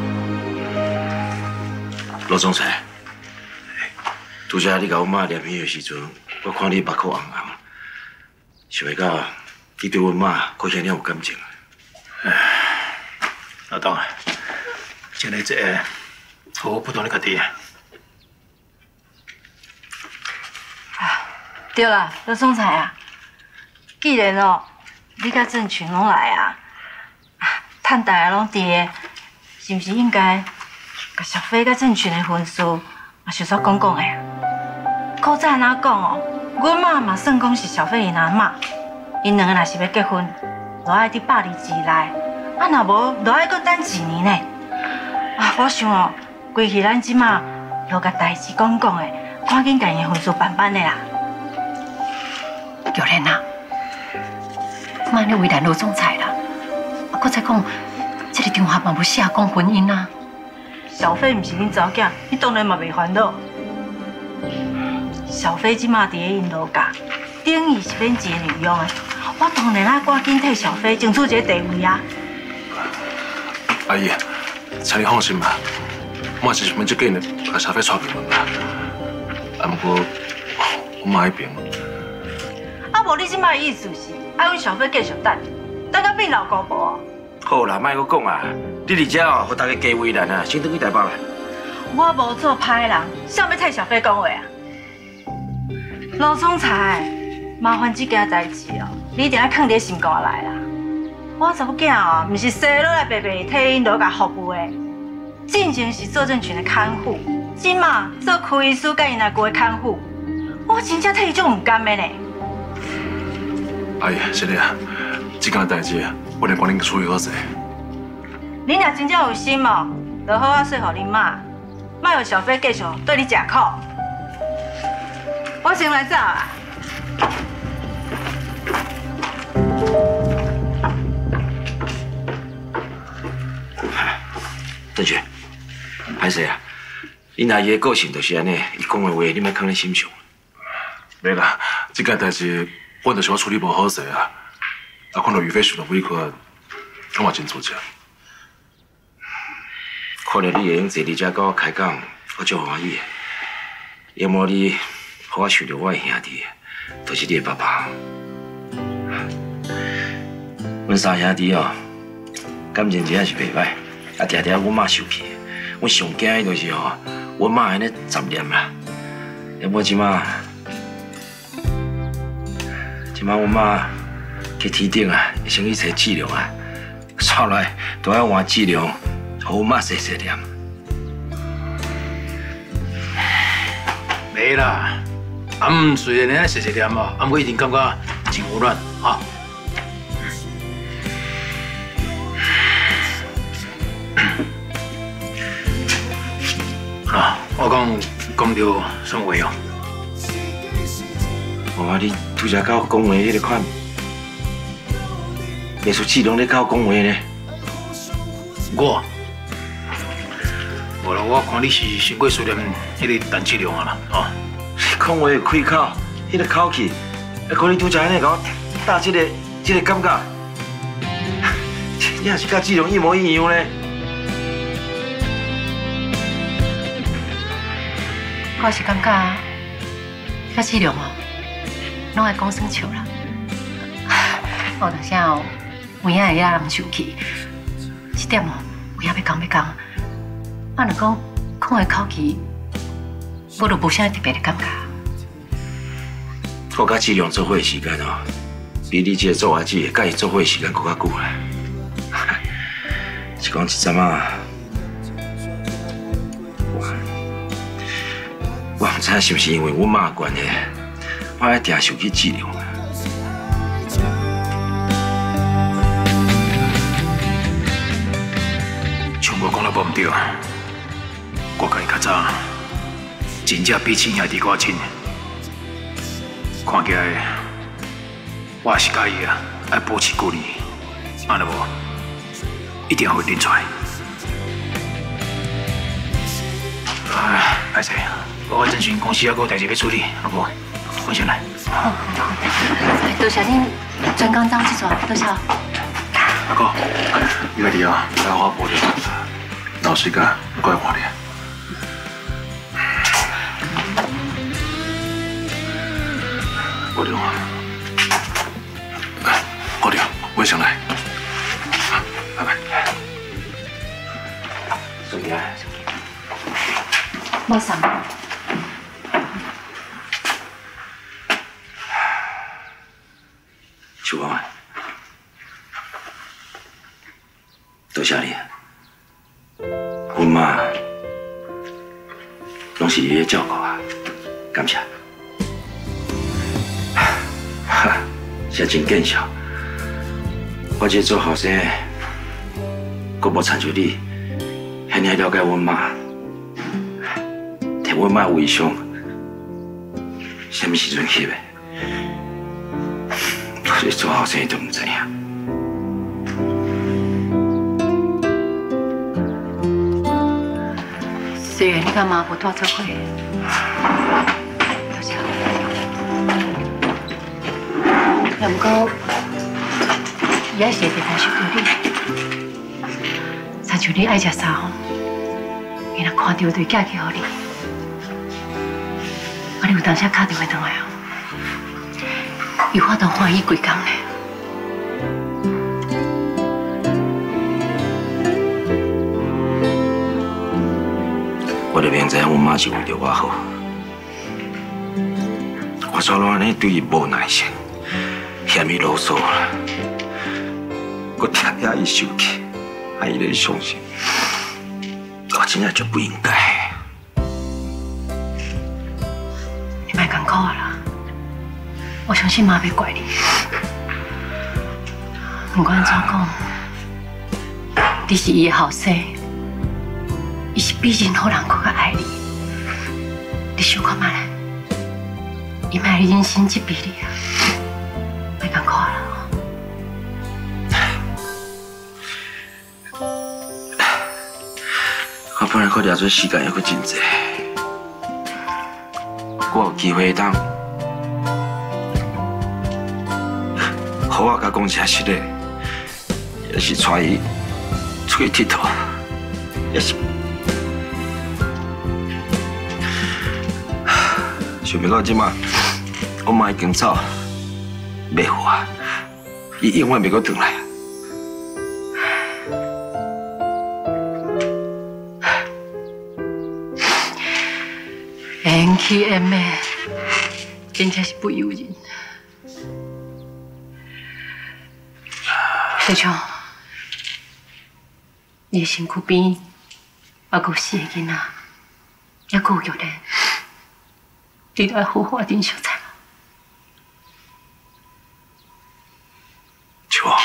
罗总裁，拄则你甲我妈念片的时阵，我看你目眶红红，想袂到你对阮妈搁遐尔有感情。 唉，老董啊，今日这个我不懂你家己啊。 对啦，罗总裁啊，既然哦，你甲郑群拢来啊，趁大家拢伫个，是毋是应该甲小飞甲郑群的婚事嘛，小说讲讲的？古早哪讲哦，阮妈嘛算讲是小飞因阿嬷，因两个若是要结婚，就爱伫百日之内，啊若无就爱搁等一年呢。啊，我想哦，规气咱即马就甲代志讲讲的，赶紧甲因婚事办办的啦。 玉莲啊，妈你为难罗总裁啦，啊，搁再讲，这个场合嘛无适合讲婚姻啊。 小飞毋是恁查某囝，你当然嘛袂烦恼。小飞即马伫个印度家，等于是免一个女佣的，我当然爱赶紧替小飞争取一个地位啊。 阿姨，请你放心吧，我是想要即紧的把小飞带进门啦。啊，不过我妈迄边。 啊，无你即摆意思是爱阮小飞继续等，等到变老姑婆哦。 好啦，莫搁讲啊，你伫遮哦，互大家加为难啊，先回去台北啦。 我无做歹人，想要替小飞讲话啊。罗总裁，麻烦这件代志哦，你一定要放伫心肝内啦。我查某囝哦，毋是生落来白白替因落甲服务的，进前是做正群的看护，今嘛做区医师甲因阿姑的看护，我真正替伊种唔甘的呢。 阿姨，是的啊，这件代志我得帮恁处理好势。 你若真正有心哦，就好好说服恁妈，莫让小飞继续对你吃苦。我先来走啊。 郑雪，歹势啊，恁阿姨的个性就是安尼，伊讲的话你莫放在心上。 袂啦，这件代志我就是我处理无好势啊，啊，看到于飞受到委屈，我嘛真自责。 看到你会用坐伫遮甲我开讲， 我足欢喜的。要么你，予我想到我的兄弟，就是你的爸爸。阮三兄弟哦，感情真是袂歹，啊，常常阮妈受气。阮上惊的就是哦，阮妈安尼杂念啦。要么即马，即马阮妈去天顶啊，先去找治疗啊，煞来都要换治疗，互阮妈细细念。 没啦，啊，毋虽然安尼细细念哦，啊，毋过一定感觉真温暖哈。啊，我讲讲到什么话哦？ 我你拄则甲我讲话迄个款，袂出志龙咧甲我讲话呢。 我，无啦，我看你是先过思念迄个陈志良啊啦，哦。 讲话开口，迄个口气，啊，看你拄则安尼甲我打即个即个感觉，真正是甲志龙一模一样咧。 我是感觉，甲志良哦，拢爱讲算笑啦。有当时哦，有影会让人生气，这点哦，有影要讲要讲。啊，若讲讲的口气，我就无啥特别的感觉。 我甲志良做伙的时间哦，比你这个做阿姊甲伊做伙的时间搁较久咧。是讲一阵啊。我唔知是不是因为阮妈的关系，我爱定受去治疗。 像我讲得无唔对，我甲伊较早真正比亲兄弟搁亲。看起来我也是介意啊，爱保持距离，安尼无一定会认出来。唉，歹势。我真想公司还阁有代志要处理，好不？我先来。 好，多谢恁专工走这撮，多谢。 阿哥，你家己啊，来我保证，到时间过来看你。保证啊，保证，我先来。拜拜。 顺便。 冇啥。 小王啊，多谢你，阮妈拢是你的照顾啊，感谢。哈，现在真见笑，我这做后生，阁无亲像你，遐尔了解阮妈，替阮妈为上，什么时阵翕的？你做后生都唔知影。 虽然你甲妈无带做伙，多谢。也毋过，伊还是会特别想到你。亲像你爱食啥，伊若看到就寄去互你。我你有当时打电话回来哦。伊发到欢喜几工咧。 我就明知影阮妈是为着我好，我怎拢安尼对伊无耐性，嫌伊啰嗦啦，我听听伊生气，害伊咧伤心，我真正就不应该。 你莫艰苦啊啦！我相信妈袂怪你，不管怎讲，你是伊的后生，伊是比任何人更较爱你。你想看卖咧？伊莫忍心责备你啊！莫艰苦啦！ 我本来可抓做时间还阁真济，我有机会当。好我甲讲正实的，也是带伊出去佚佗，也是想不到即马，我妈已经走，袂活啊，伊永远袂阁回来。 缘起缘灭，真正是不由人。小强，你的身躯边，还阁有四个囡仔，还阁有玉莲，你都要好好珍惜才。 秋啊，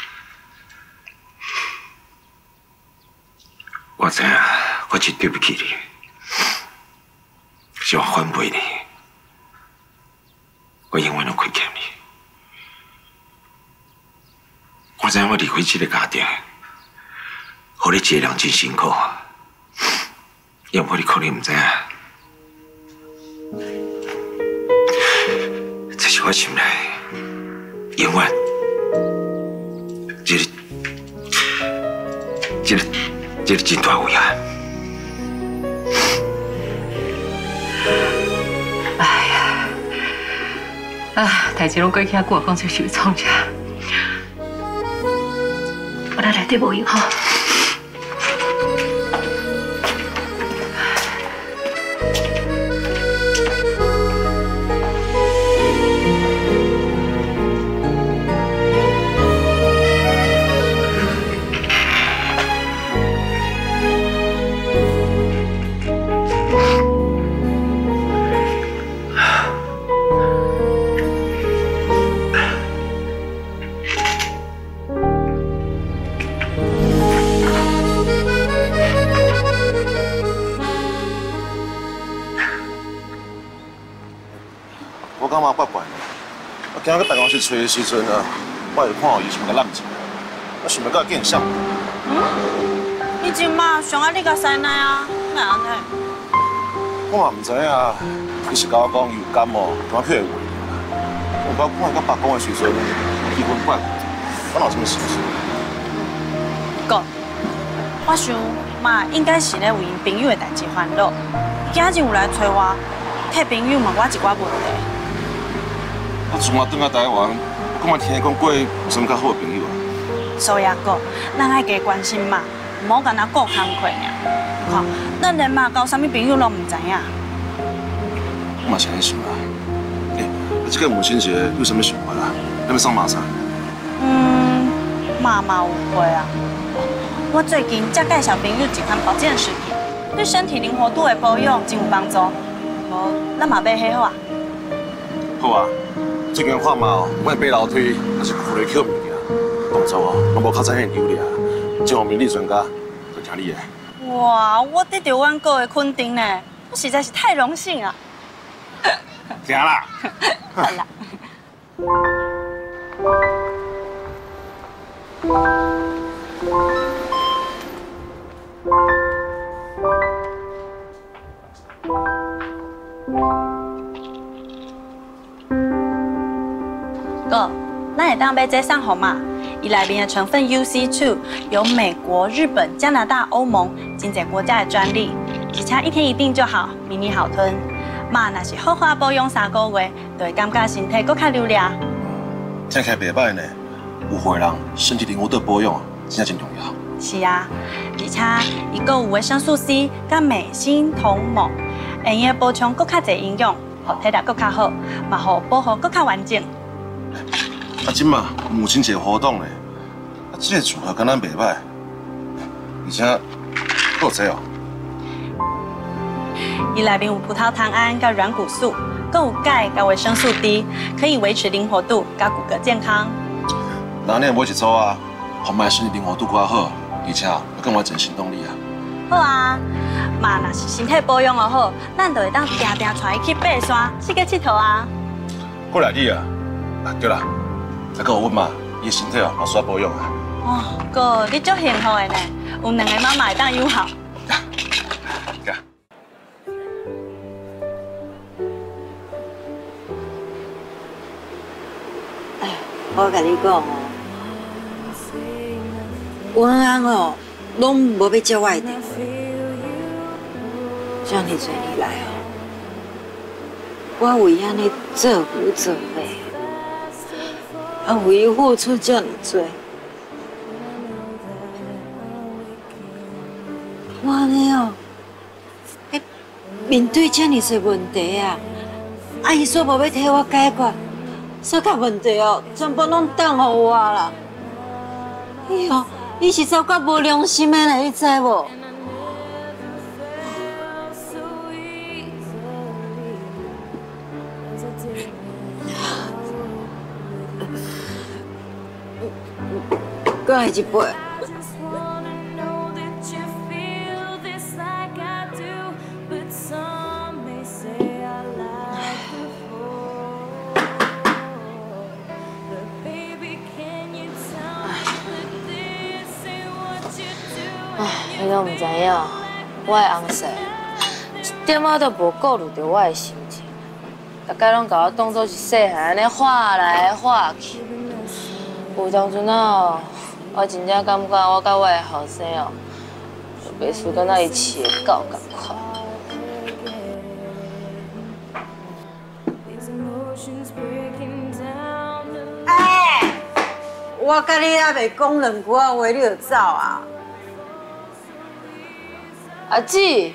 我知影，我真对不起你。 是我反背你，我永远都亏欠你。我知影我离开这个家庭，互你一个人真辛苦，要不你可能唔知影。这是我心内永远，这个、这个、这个真大遗憾。 啊，代志拢过去啊，我讲出受创啥？我来内底无用吼。 我感觉怪怪的。我今日去办公室找的时阵啊，我就看到伊想甲揽一下，我想要甲伊见相。 嗯？你即马上爱你甲师奶啊？哪安尼？ 我嘛唔知影，伊是甲我讲伊有感冒，感觉会。我我看甲爸讲的时阵，气氛怪怪，我哪有什么事情？ 哥，我想嘛应该是咧为因朋友的代志烦恼。今日有来找我，替朋友问我一寡问题。 我从我转到台湾，我嘛听讲过有什么较好的朋友啊。 所以啊，哥，咱爱加关心嘛，唔好干那顾工课尔。看，咱连嘛交啥物朋友拢唔知影。 我嘛是安尼想啊。诶，这个母亲节有什么想法啦？要要送马啥？ 嗯，嘛嘛有会啊。我最近才介绍朋友一款保健食品，对身体灵活度的保养真有帮助。无，咱嘛买迄好啊。 好啊。 最近看嘛，我爬楼梯还是扶咧捡物件，动作哦，拢无较早现有俩。这方面你专家，就听你的。 哇，我得到阮哥的肯定呢，我实在是太荣幸了。 行啦。 好啦。哥，咱会当买这送互嘛？伊内面的成分 U C 二有美国、日本、加拿大、欧盟真侪国家的专利，而且一天一定就好，迷你好吞。嘛，若是好好保养三个月，就会感觉身体搁较溜俩。 听起来袂歹呢，有货人身体灵活度保养真正真重要。 是啊，而且伊搁有维生素 C、甲镁、锌、铜、锰，会用补充搁较侪营养，互体力搁较好，嘛互保护搁较完整。 啊，今嘛母亲节活动呢，啊，这个组合跟咱袂歹，而且够济哦。 伊内面有葡萄糖胺、甲软骨素，搁有钙、甲维生素 D， 可以维持灵活度、甲骨骼健康。 那你买一组啊，互卖身体灵活度较好，而且会更完整行动力啊。 好啊，嘛若是身体保养得好，咱就会当定定带伊去爬山、去个佚佗啊。 过来你啊，啊对啦。 再跟我问嘛，伊身体啊，嘛需要保养啊。 哦，哥，你足幸福的呢，有两个妈妈会当友好。 哎，我甲你讲哦，文安哦，拢无要接我的电话，叫你做你来哦。 我为安尼做牛做马，啊，为伊付出这么多，我安尼哦，哎，面对这么多问题啊，啊，伊说无要替我解决，所有问题哦，全部拢当互我啦。伊哦，伊是走到无良心的嘞，你知无？ 再来一杯。唉，你都唔知影，我的翁婿一点仔都无顾虑到我的心情，大概拢甲我当作是细汉安尼画来画去。有当阵哦。 我真正感觉我甲我的后生哦，就袂输敢若伊饲的狗共款。哎，我甲你还袂讲两句话，你就走啊？阿姊，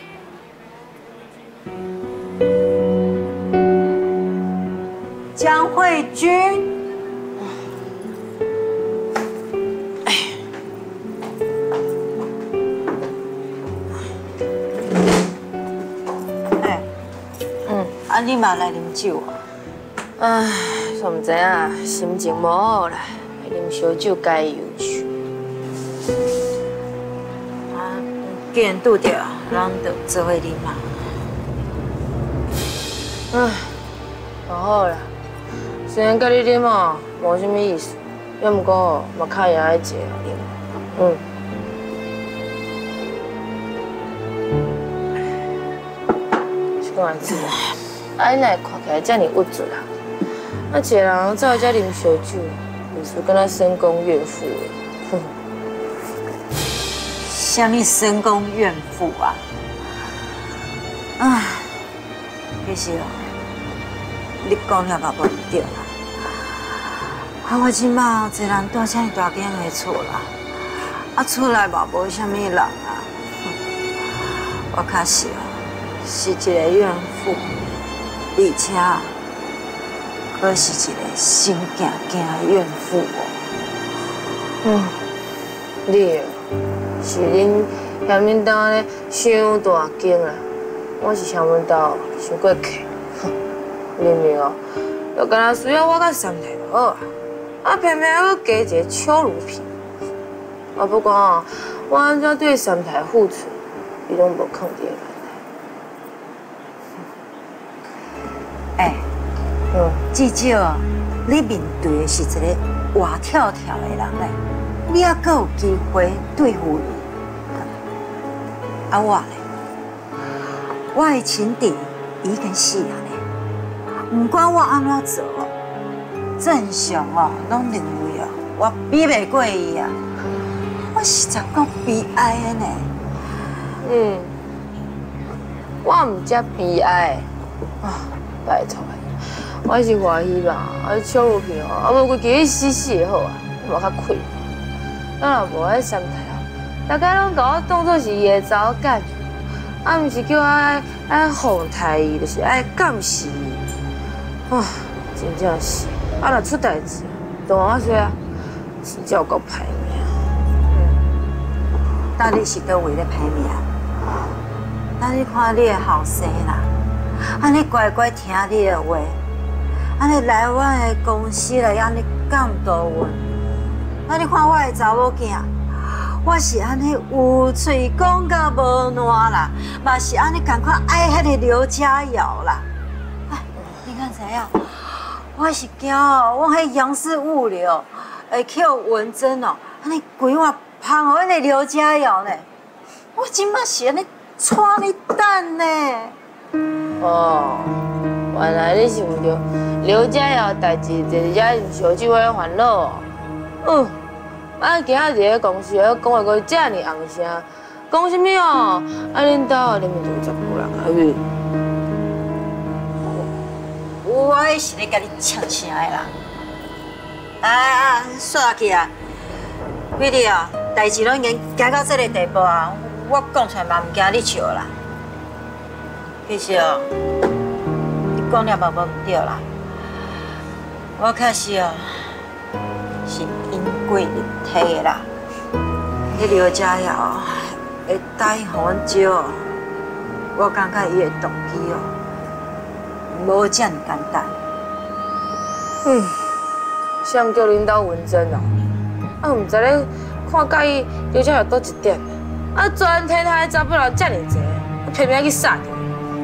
江慧君。 啊，你嘛来啉酒啊？唉，煞唔知影，心情无好啦，啉烧酒解忧愁。啊，既然拄着，咱就做伙啉嘛。唉，好好啦，虽然甲你啉哦，无啥物意思，要毋过嘛较赢爱坐啉。嗯。 是讲安怎？啊，你哪会看起来这么郁卒啊？啊，一个人走来这啉烧酒，有时敢若深宫怨妇的。哼，什么深宫怨妇啊？唉，其实哦，你讲了嘛无唔对啦。啊，我即马一个人住这么大间的厝啦，啊，厝内嘛无啥物人啊。我确实哦。 是一个怨妇，而且，佫是一个心惊惊的怨妇哦。嗯，你哦，是恁嫌恁兜安尼伤大间啦，我是嫌阮兜伤过客。哼，明明哦，就干那需要我甲三太就好啊，啊偏偏还佫加一个丑女片。啊，不过哦，我安怎对三太付出，伊拢无囥伫个。 哎，嗯，至少你面对的是一个活跳跳的人嘞，你还佫有机会对付伊。啊我嘞，我的情敌已经死了嘞，不管我安怎做，正常哦，拢认为哦，我比袂过伊啊，我实在够悲哀的呢。嗯，我唔只悲哀啊。 拜托，我是欢喜吧，啊，抢入去哦，啊，无规矩死死就好啊，无较亏。啊，若无迄三太哦，大家拢甲我当作是伊的查某囝，啊，毋是叫我爱爱哄抬伊，就是爱监视伊。啊，真正是，啊，若出代志，就换我说啊，真正有够歹命。嗯，到底是倒位咧歹命？那你看你的后生啦。 安尼乖乖听你的话，安尼来阮的公司来安尼监督阮。啊，你看我的查某囝，我是安尼有嘴讲甲无烂啦，嘛是安尼共款爱迄个刘家瑶啦。哎，你看怎样？我是惊哦，我迄杨氏物流会扣文珍哦，安尼规碗芳互迄个刘家瑶呢。我今麦是安尼带你等呢。 哦，原来你是为着刘家瑶代志，坐伫遮啉烧酒喺烦恼哦。嗯，啊，今仔日喺公司喺讲话，佫遮尔红声，讲什么哦？啊，恁兜里面就有十个人啊？ 我是咧甲你呛声的啦。啊啊，煞去啊！菲利啊，代志拢已经行到这个地步啊，我讲出来嘛唔惊你笑啦。其实哦，你讲了嘛无唔对啦。我确实哦，是因贵入体的啦。你刘家瑶会答应互阮招，我感觉伊的动机哦，无这么简单。 嗯，想叫领导文珍哦，啊，唔知咧看介意刘家瑶多一点，啊，专替他的查甫人遮尔济，偏偏去杀掉。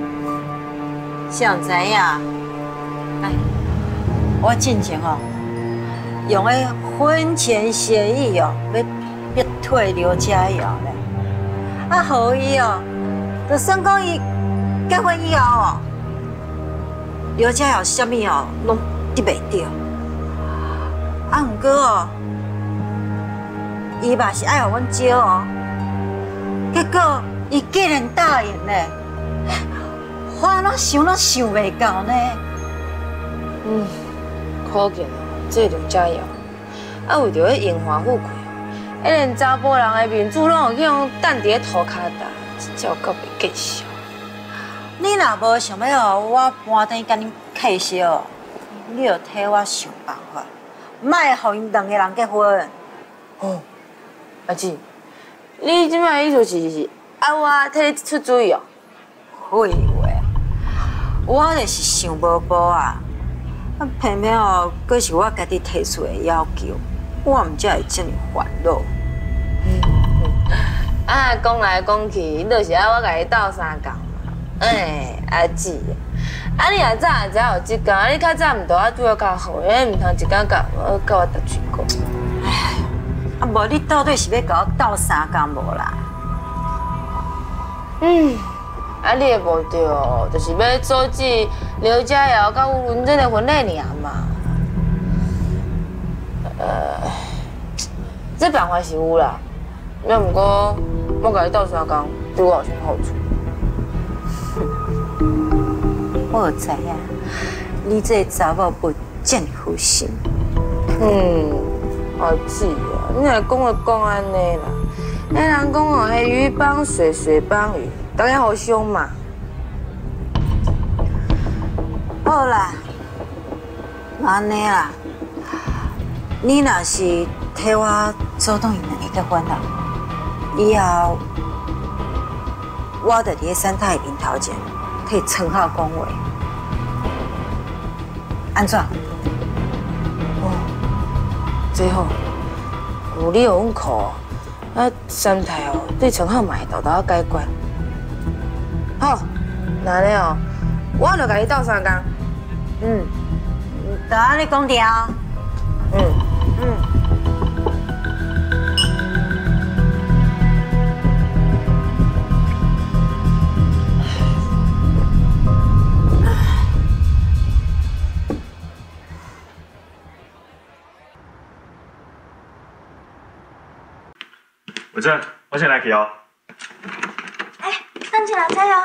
想知影？哎，我进前哦，用个婚前协议哦，要逼退刘家瑶咧。啊，好伊哦，就算讲伊结婚以后哦，刘家瑶啥物哦，拢得袂着。啊，毋过哦，伊嘛是爱互阮招哦，结果伊竟然答应咧。我哪想哪想袂到呢？ 嗯，可见这刘家瑶，啊为着迄荣华富贵，迄连查甫人的面子拢有去用等伫咧涂骹搭，真够袂见笑。 你若无想要哦，我搬等甲恁客烧，你要替我想办法，莫互因两个人结婚。 哦，阿姊，你即摆意思是啊我替你出主意哦？ 废话。我就是想无步啊，啊偏偏哦，阁是我家己提出的要求，我唔才会这么烦恼。 啊，讲来讲去，你就是爱我甲你斗相共嘛。哎，阿姊，啊你若早知有即工，你较早唔多啊对我较好，因为唔通一工甲我甲我搭嘴过。 哎，啊无你到底是要甲我斗相共无啦？ 嗯。啊，你的目的哦，就是要阻止刘家瑶甲吴文珍的婚礼尔嘛。呃，这办法是有啦，要毋过我甲你斗相共，对我有啥好处？ 我知影，你这个查某不真负心。 嗯，阿姊啊，你若讲就讲安尼啦。那人讲哦，黑鱼帮水，水帮鱼。大家好凶嘛！ 好啦，安尼啦，你若是替我主动因两个结婚啦，以后我就伫个三太面头前替称号讲话，安怎？ 哦，最好，有你有阮靠，啊三太哦，对称号嘛会豆豆啊解决。好，那安尼哦，我就甲你斗相共。嗯， 就安尼讲掉。 嗯嗯。 文珍，我先来去哦。 哎，等一下，加油！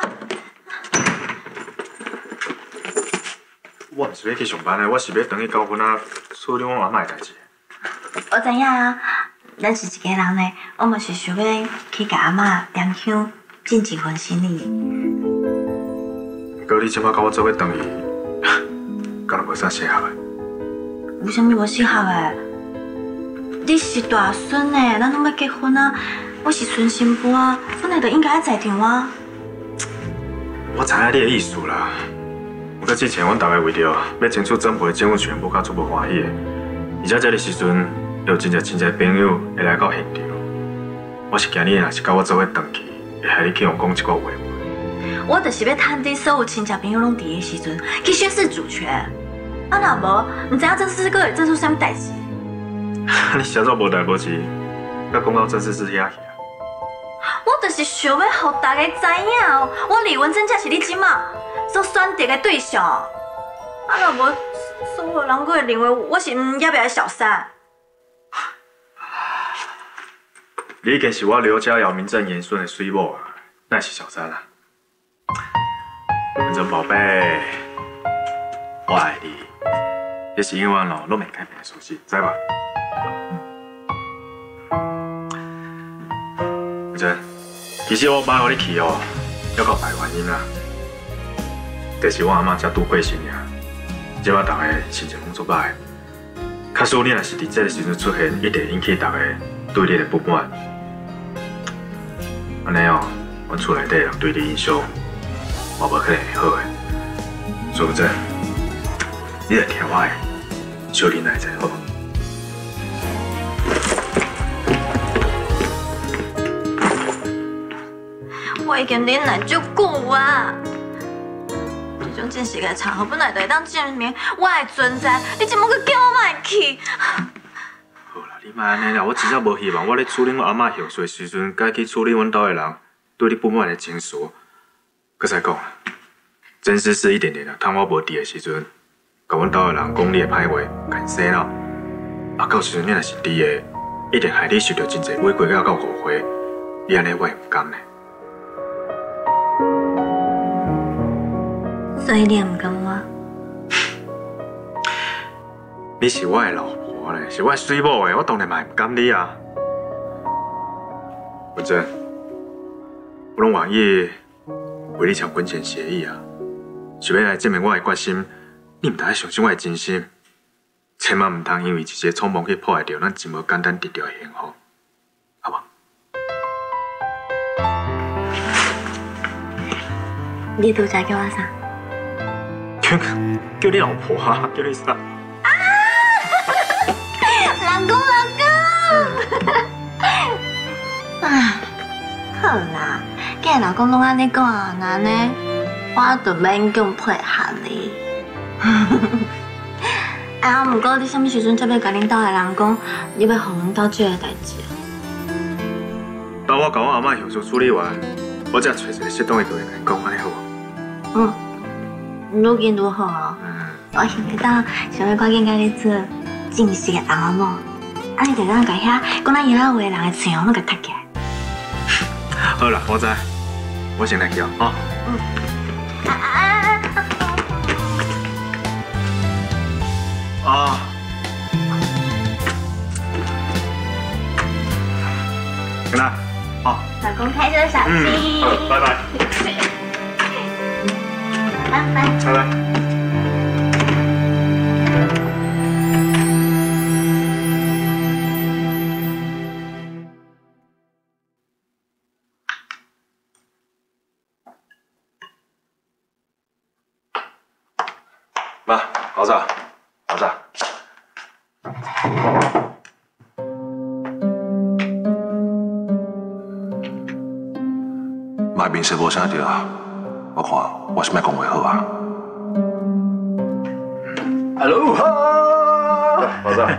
我唔是要去上班的，我是要等去交婚啊，处理我阿嬷的代志。 我知影啊，咱是一家人呢，我嘛是想要去甲阿嬷点香进一份心意。 不过你即摆甲我做伙等去，敢若无啥适合的。 有啥物无适合的？你是大孙呢，咱拢要结婚啊！我是孙新妇啊，本来就应该在场啊。 我知影你的意思啦。不过之前阮大家为着要争取整部的政府全部较足无欢喜的，而且这个时阵有真侪真侪朋友会来到现场，我是惊你若是甲我做伙回去，会害你去用讲一句话。 我就是要趁你所有亲戚朋友拢伫的时阵去宣示主权。啊，若无，唔知影这次阁会做出啥物代志。 你写作无代无志，要讲到政治之遐去啊！ 我就是想要互大家知影哦，我李文珍才是你即马所选择的对象。啊，若无，所有人阁会认为我是唔要不要的小三。 你已经是我刘家姚名正言顺的水某啊，那是小三啊！文珍宝贝， 我爱你，这是永远咯拢袂改变的事实，知吧？有真，其实我买互你去哦，有够大原因啦。就是我阿嬷才拄过身尔，即摆大家心情拢足歹。假使你若是伫这个时阵出现，一定引起大家对你的不满。安尼哦，阮厝内底人对你印象，嘛无可能会好的。所以真，你来听我的，小忍耐才好。 我已经忍耐足久啊！这种正式的场合本来就会当证明我的存在，你怎么去叫我莫去？ 好啦，你莫安尼啦，我真正无希望我咧处理我阿嬷后事的时阵，该去处理阮兜的人对你不满的情绪。搁再讲啦，真实是一点点啊，趁我无伫的时阵，甲阮兜的人讲你的歹话，甲因洗脑。啊，到时阵你若是伫的，一定害你受到真侪委屈到到误会，你安尼我会唔甘呢。 所以你也唔甘我？ 你是我的老婆咧，是我的水某诶，我当然嘛唔甘你啊。文珍，我拢愿意为你签婚前协议啊，是要来证明我的决心。你唔通相信我的真心，千万唔通因为一些匆忙去破坏掉咱真无简单得到的幸福，好不好？ 你拄则叫我啥？ 叫叫你老婆啊，叫你啥？ 啊！老公，老公！啊，好啦，既然老公拢安尼讲啊，那呢，我就免讲配合你。啊，不过你什么时阵才要甲恁兜的人讲，你要互阮兜这个代志？ 等我甲我阿嬷后事处理完，我再找一个适当的机会甲你讲，安尼好无？ 嗯。愈紧愈好哦！我想要当想要赶紧甲你做正式的阿嬷，啊，你就当甲遐讲咱爷仔话人的嘴拢甲踢起来。 好啦，我知，我先来去哦，哈。嗯。啊。跟他，好。 老公开车小心。 嗯，好，拜拜。 拜拜。 拜拜。妈，老早，老早。妈面色无啥着，我看我是莫讲话好啊。 Hello 哈，老早。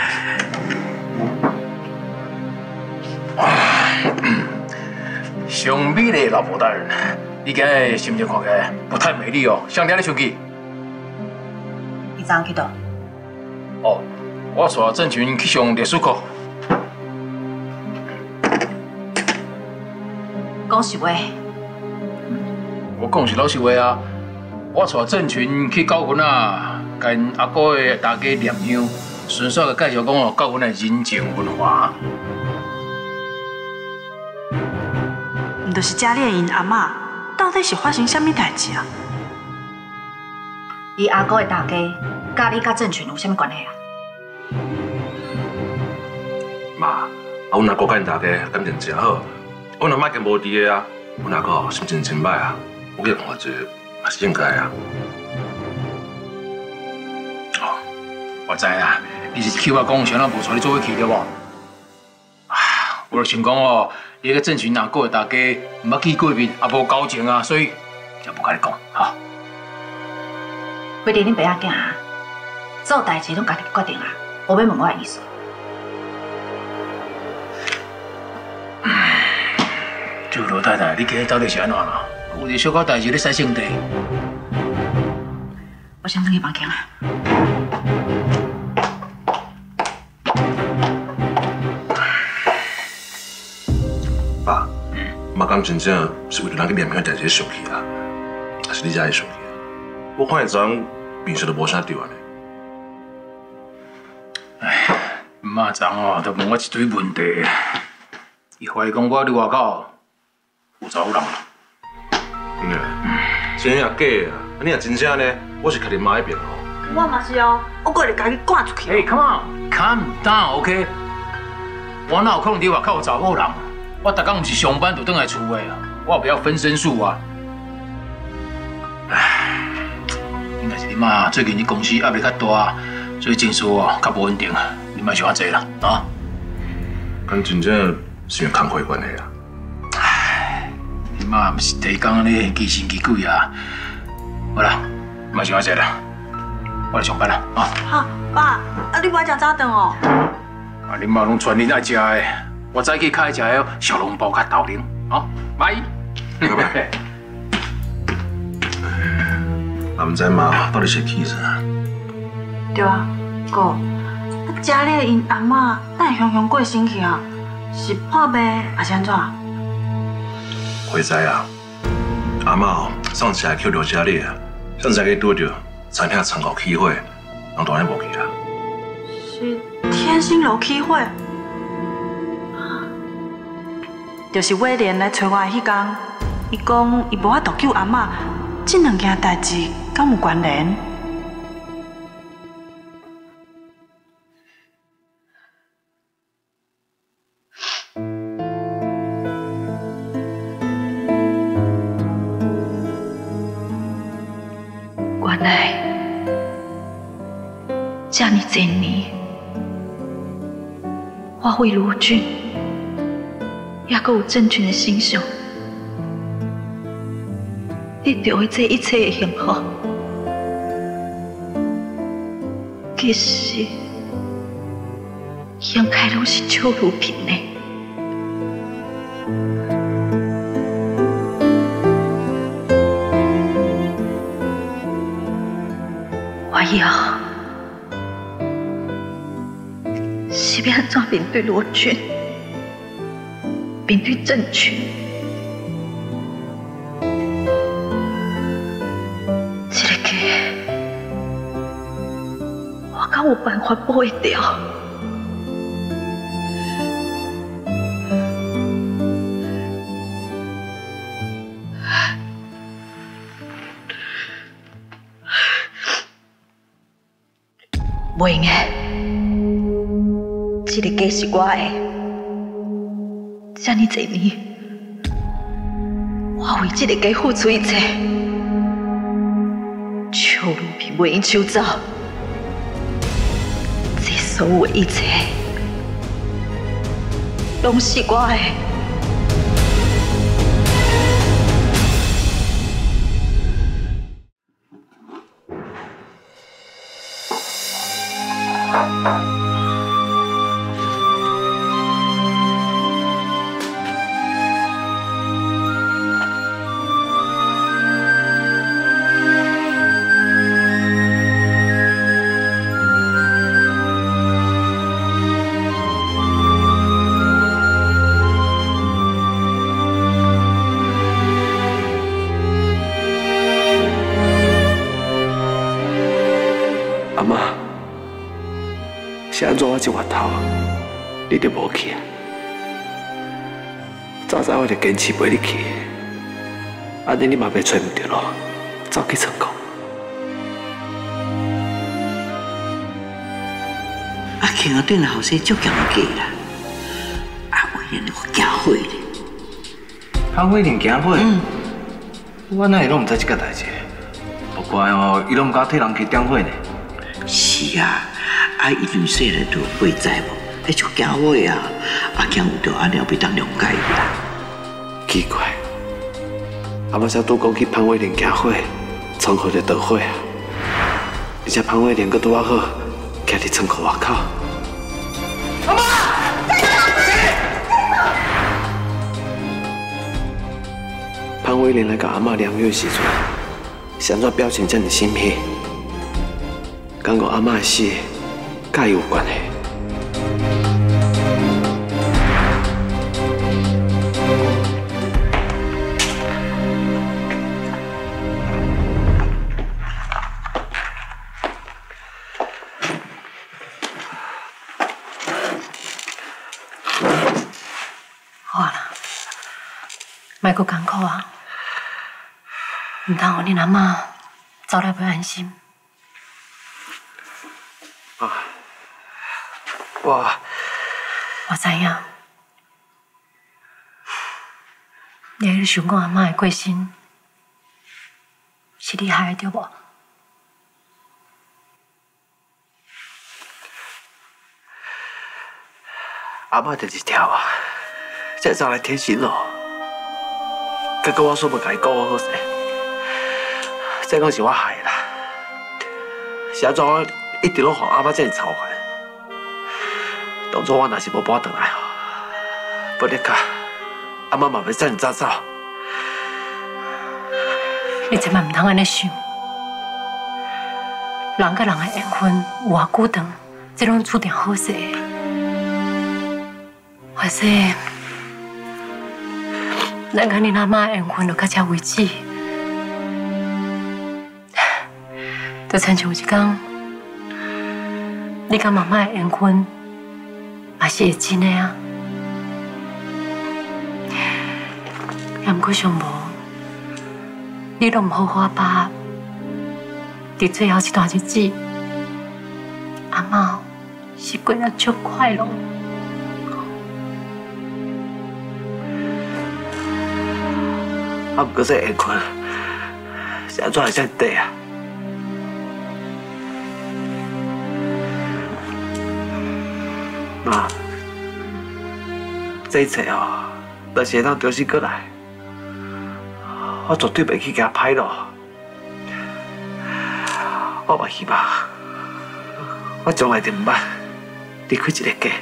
上美丽的老婆大人，你今日心情看起来不太美丽哦，想听你生气。 你昨去倒？ 哦，我带郑群去上历史课。 讲实话。 我讲是老实话啊，我带郑群去教训啊，跟阿哥的大家念香，顺续个介绍讲哦，教训的人情文化。 毋就是嘉烈因阿嬷，到底是发生啥物代志啊？ 伊阿哥的大家，甲你甲郑群有啥物关系啊？ 妈，啊，阮阿哥甲因大家感情真好，阮阿妈跟无伫个啊，阮阿哥心情真歹啊，我叫看者嘛是应该啊。 哦，我知啦，你是气我讲，想咱无带你做伙去对无？啊，我就想讲哦，你个郑群阿哥的大家毋捌见过面，也无交情啊，所以就无甲你讲哈。 规定恁爸仔囝啊，做代志拢家己决定啊，无要问我的意思。 这老太太，你今日到底是安怎啦？有啲小可代志咧使性地。 我先转去房间啊。 爸，妈讲真正是为了咱去念香代志生气啊，还是你才会生气啊？我看会昨平时都无啥对安尼。 哎，妈昨哦，都问我一堆问题，伊怀疑讲我伫外口有查某人。 嗯啊，真也假啊？你若真正呢，我是靠你妈迄边哦。 我嘛是哦，我过来甲你赶出去。 哎 ，come on，calm down，OK？ 我哪有可能伫外口有查某人？我逐工毋是上班就倒来厝的啊，我不要分身术啊。唉，应该是你妈最近伫公司压力较大，所以情绪哦较无稳定，你莫想遐济啦，啊？ 敢真正是因工课关系啊？ 唉，你妈毋是第一工安尼疑神疑鬼啊？好啦，莫想遐济啦，我来上班啦，啊？ 好，爸，啊你不爱食早顿哦？ 啊，恁妈拢传恁爱食的，我早起较爱食的小笼包甲豆奶，啊，拜。 拜拜。也毋知妈到底是气啥？ 对啊，哥，啊，家里因阿嬷哪会雄雄过身去啊？是破病还是安怎？ 会知啊，阿嬷哦，上次还捡到家里啊，上次去拄着餐厅窗口起火，人当然无去啊。 是天星楼起火，就是威廉来找我的迄天，伊讲伊无法度救阿嬷，这两件代志敢有关联？ 原来这么多年，我为罗俊，也阁有郑群的形象，得到的这一切的幸福，其实应该拢是邱如萍的。我以后是要安怎面对罗俊，面对郑群？这个家，我敢有办法保会掉？袂用的，这个家是我的，这么多年，我为这个家付出一切，邱如萍袂用手走，这所有的一切，拢是我的。 是安怎我一回头，你就无去啊？早知我就坚持陪你去，安尼你嘛袂找唔到路，走去成功。 阿庆啊，对那后生足强家啦，阿威廉我惊火咧。 潘威廉惊火？嗯。我哪会拢唔知这个代志？不怪哦，伊拢唔敢替人去点火呢。 是啊。啊！伊从细汉就会知无，迄就惊火啊！阿强有着安尼被当谅解啦。 奇怪，阿妈才拄讲去潘威廉惊火，窗户就着火啊！而且潘威廉阁拄啊好，徛伫窗户外口。 阿妈， 潘威廉来甲阿妈量药时阵，是安怎表情这么神秘？敢讲阿妈的死？甲伊有关系。 好啦，莫阁艰苦啊，唔通互恁阿嬷走来袂安心。 啊，我我知影，你喺想我阿嬷的过身，是你害的对无？ 阿嬷就一条啊，才走来天心路，结果我所要甲伊讲好势，这讲是我害的啦。是安怎我一直拢互阿嬷这样操烦？当初我若是无搬回来吼，不然卡阿嬷嘛袂这样早走。 你千万唔通安尼想，人甲人的缘分有偌久长，这拢注定好势。或是咱甲恁阿嬷的缘分就到这为止。就亲像有一天，你甲妈妈的缘分也是会真的啊。也毋过上无，你都唔好好把伫最后一段日子，阿嬷是过得足快乐。 啊，毋过这缘分是安怎会这样短啊？妈，这一切哦，若是会当重新过来，我绝对袂去行歹路。我嘛希望，我将来就唔捌离开这个家。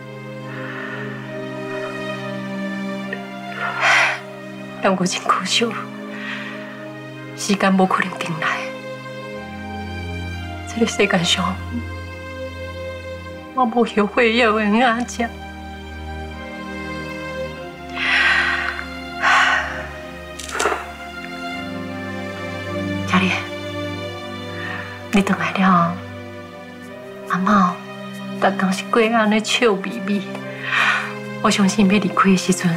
但我真可惜，时间无可能停来。这个世界上，我无后悔也有人阿姐。佳丽，你回来了，阿嬷逐工是过安尼笑眯眯。我相信要离开的时阵。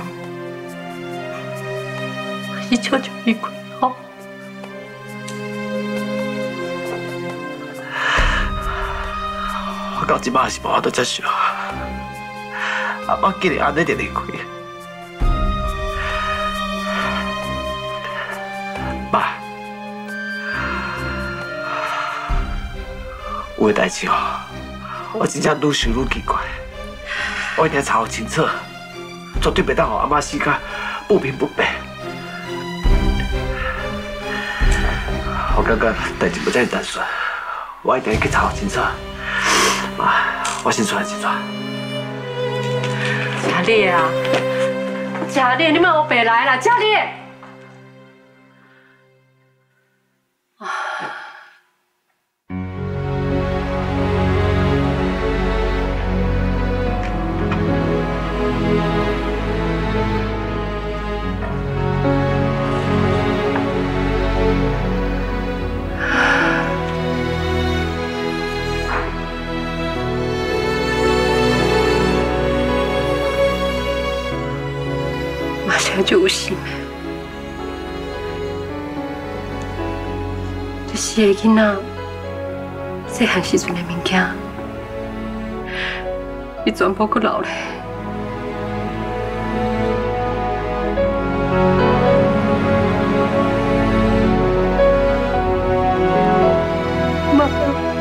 是悄悄离开好。我到即摆是无法度接受，阿嬷竟然安尼就离开。爸，有的代志哦，我真正愈想愈奇怪。我一定要查个清楚，绝对袂当让阿嬷死甲不明不白。我感觉代志不这么单纯，我一定要去查个清楚。妈，我先出来一转。 佳丽啊，佳丽，你莫后白来啦，佳丽。就有心的，这四个囡仔细汉时阵的物件，伊全部搁留咧。妈。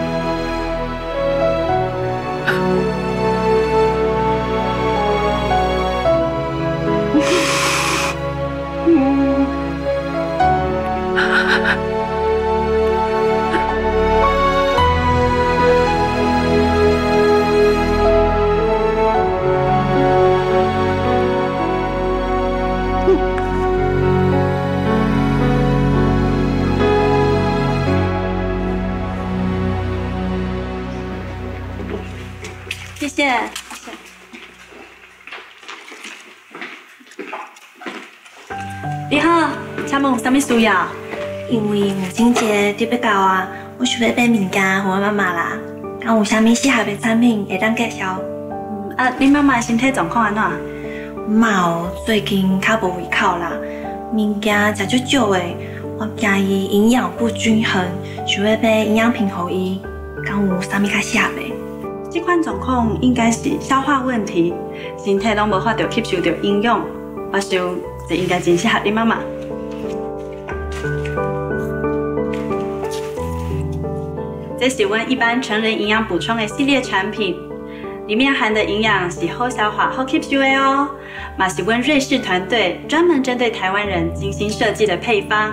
谢谢。你好，请问有啥物需要？因为母亲节特别到啊，我想要买物件给我妈妈啦。敢有啥物适合的产品会当介绍？嗯啊，你妈妈身体状况安怎？ 妈哦，最近较无胃口啦，物件食足少的，我惊伊营养不均衡，想要买营养品给伊，敢有啥物较适合的？这款状况应该是消化问题，身体拢无法度吸收到营养，我想这应该真适合你妈妈。这是阮一般成人营养补充的系列产品。 里面含的营养是好消化、好吸收的哦，嘛是阮瑞士团队专门针对台湾人精心设计的配方，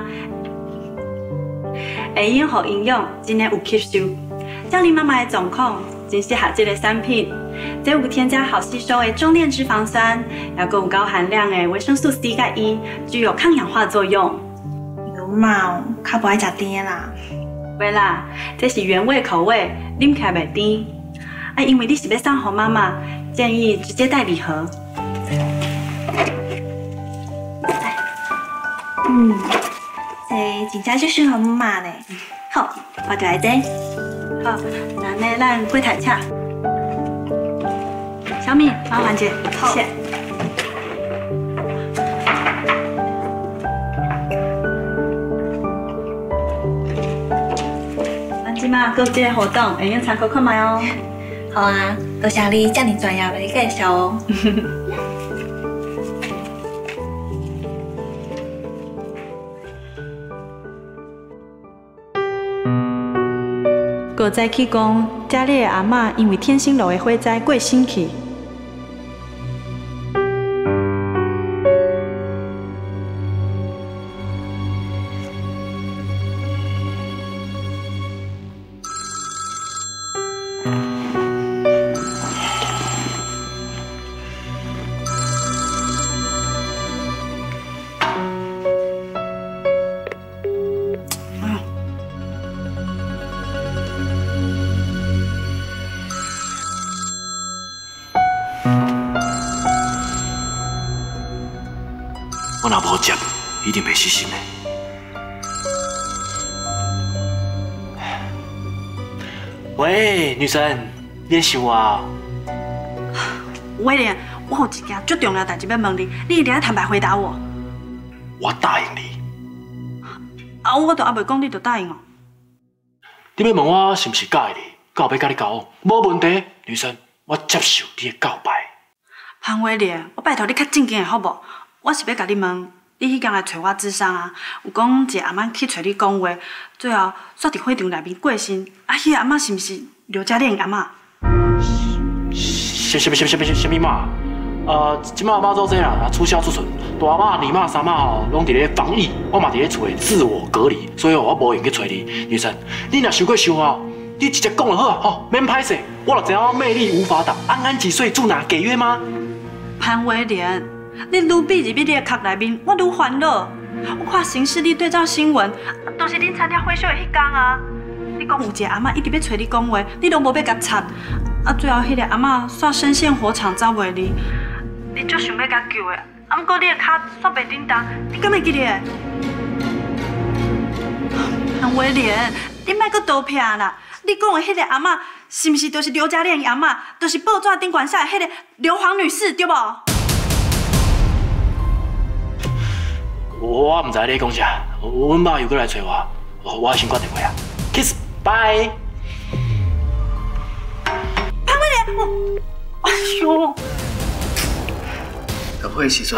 会用好营养，真的有吸收。照你妈妈的状况，真适合这个产品。这有添加好吸收的中链脂肪酸，也有高含量的维生素 C 跟 E， 具有抗氧化作用。有嘛，较不爱食甜啦。袂啦，这是原味口味，啉起来袂甜。 啊，因为你是要送给妈妈，建议直接带礼盒。嗯，这真正就适合妈妈呢。好，我就来这。好，那呢，咱柜台请。小米，麻烦姐，谢谢。咱即马搁有这个活动，会用参考看卖哦。 好啊，多谢你这么专业的介绍哦。 搁再去讲，家里的阿嬷因为天星楼的火灾过身去。 我若无接，一定袂死心的。喂，女神，你想我啊？ 威廉，我有一件最重要的代志要问你，你一定要坦白回答我。 我答应你。 啊，我都还袂讲，你就答应哦。 你要问我是不是介意你？告要甲你交往，无问题，女神，我接受你的告白。 潘威廉，我拜托你较正经的好无？ 我是要甲你问，你迄天来找我咨商啊？有讲一个阿嬷去找你讲话，最后煞伫会场内面过身。啊，迄个阿嬷是毋是刘嘉玲阿嬷？ 什什么什么什么什么嘛？呃，即马妈做这啦，促销促存，大妈、二妈、三妈吼，拢伫咧防疫，我嘛伫咧厝诶自我隔离，所以我无闲去找你。女神，你若想过想啊，你直接讲就好啊，吼，免歹势。我就知影我魅力无法挡，安安几岁住哪？给约吗？ 潘威廉。 你愈比入你的壳内面，我愈烦恼。我看行事历对照新闻，都是恁参加会秀的迄天啊。你讲有一个阿嬷一直要找你讲话，你都无要甲插。啊，最后迄个阿嬷煞身陷火场走袂离，你足想要甲救的，啊，不过你的脚煞袂叮当，你敢会记得？潘威廉，你莫阁多骗啦！你讲的迄个阿嬷，是毋是就是刘嘉玲阿嬷，就是报纸顶管下的迄个刘黄女士，对无？ 我唔知你讲啥，阮妈又过来找我，我先挂电话啊 ，kiss bye。 潘威廉，我，哎呦， 入伙的时阵，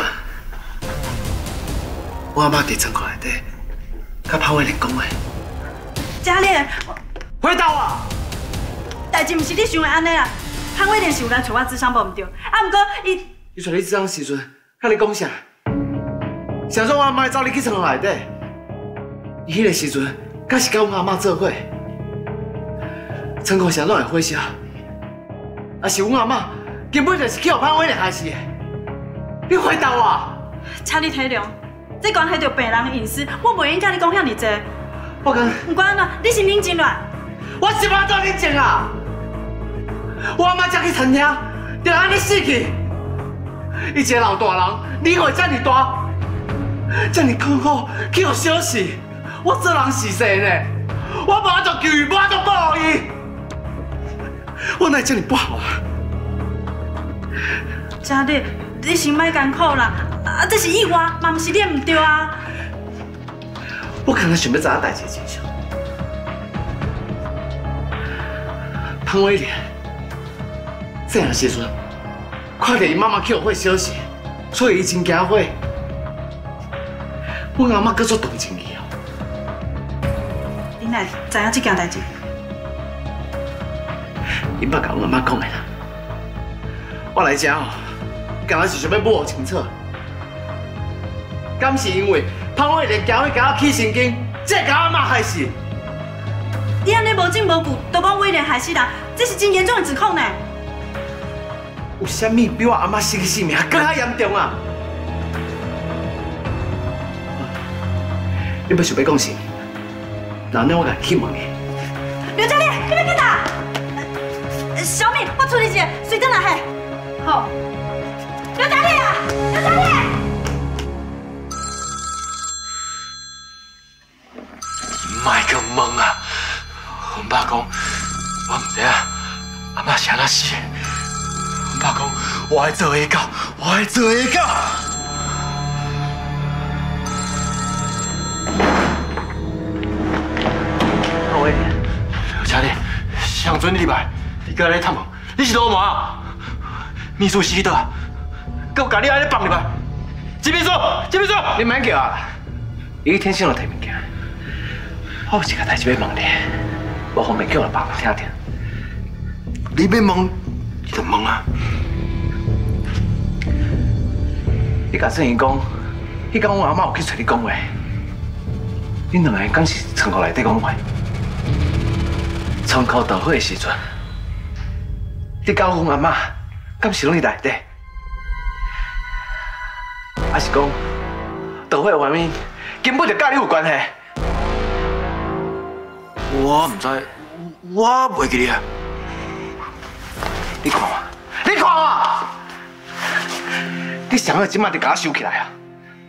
我阿妈伫仓库内底，甲潘威廉讲话。 嘉玲， 回答我。 代志唔是你想的安尼啦，潘威廉是有来找我咨商无唔对，啊，不过伊， 伊找你咨商时阵，甲你讲啥？ 想说我阿妈走你去仓库内底，伊迄个时阵，敢是甲阮阿妈做伙？仓库啥拢会火烧，啊是阮阿妈根本就是去互潘威廉害死的。你回答我！ 请你体谅，这关系到病人的隐私，我袂用甲你讲遐尼济。 我讲， 不管安怎，你是冷静啦。 我是要做冷静啊！我阿妈才去餐厅，就安尼死去。伊一个老大人，年岁遮尼大。 这么困苦，去互小死，我做人是谁呢？我无法度救伊，无法度保护伊，我哪会这么不好啊？ 嘉丽， 你先莫艰苦啦，啊，这是意外，嘛毋是你唔对啊。 我刚刚想要知影代志真相。潘伟莲，这样时阵，看到伊妈妈去互火烧死，所以伊真惊火。阮阿妈搁做同情伊哦。 你哪会知影这件代志？ 因捌甲阮阿妈讲的啦。我来遮哦，刚才是想要摸清楚，敢是因为潘伟莲行去甲我起神经，才甲阿妈害死？ 你安尼无证无据，都讲威廉害死人，这是真严重的指控呢。 有啥物比我阿妈失去性命更较严重啊？你要想要讲啥？那那我甲你去问你。 刘教练，你要去哪？小敏，我处理一下，随等来嘿。好。刘教练啊，刘教练。 莫去问啊！阮爸讲，我唔知啊，阿妈是安怎死的。阮爸讲，我爱做下狗，我爱做下狗。阿伟，刘家练，上阵你入来，你搁来探问，你是流氓啊？秘书死去倒啊？搁有甲你安尼放入来？金秘书，金秘书， 你莫叫啊！伊天生就摕物件。我有一个代志要问你，我方便叫人别人听听。 你要问，你就问啊。 你甲郑姨讲，迄天我阿妈有去找你讲话，恁两个敢是仓库内底讲话？仓库着火的时阵，你甲阮阿妈敢是拢伫内底？还是讲着火的原因根本就甲你有关系？ 我唔知，我袂记得啊。 你看我，你看我，你想要即马就甲我收起来啊！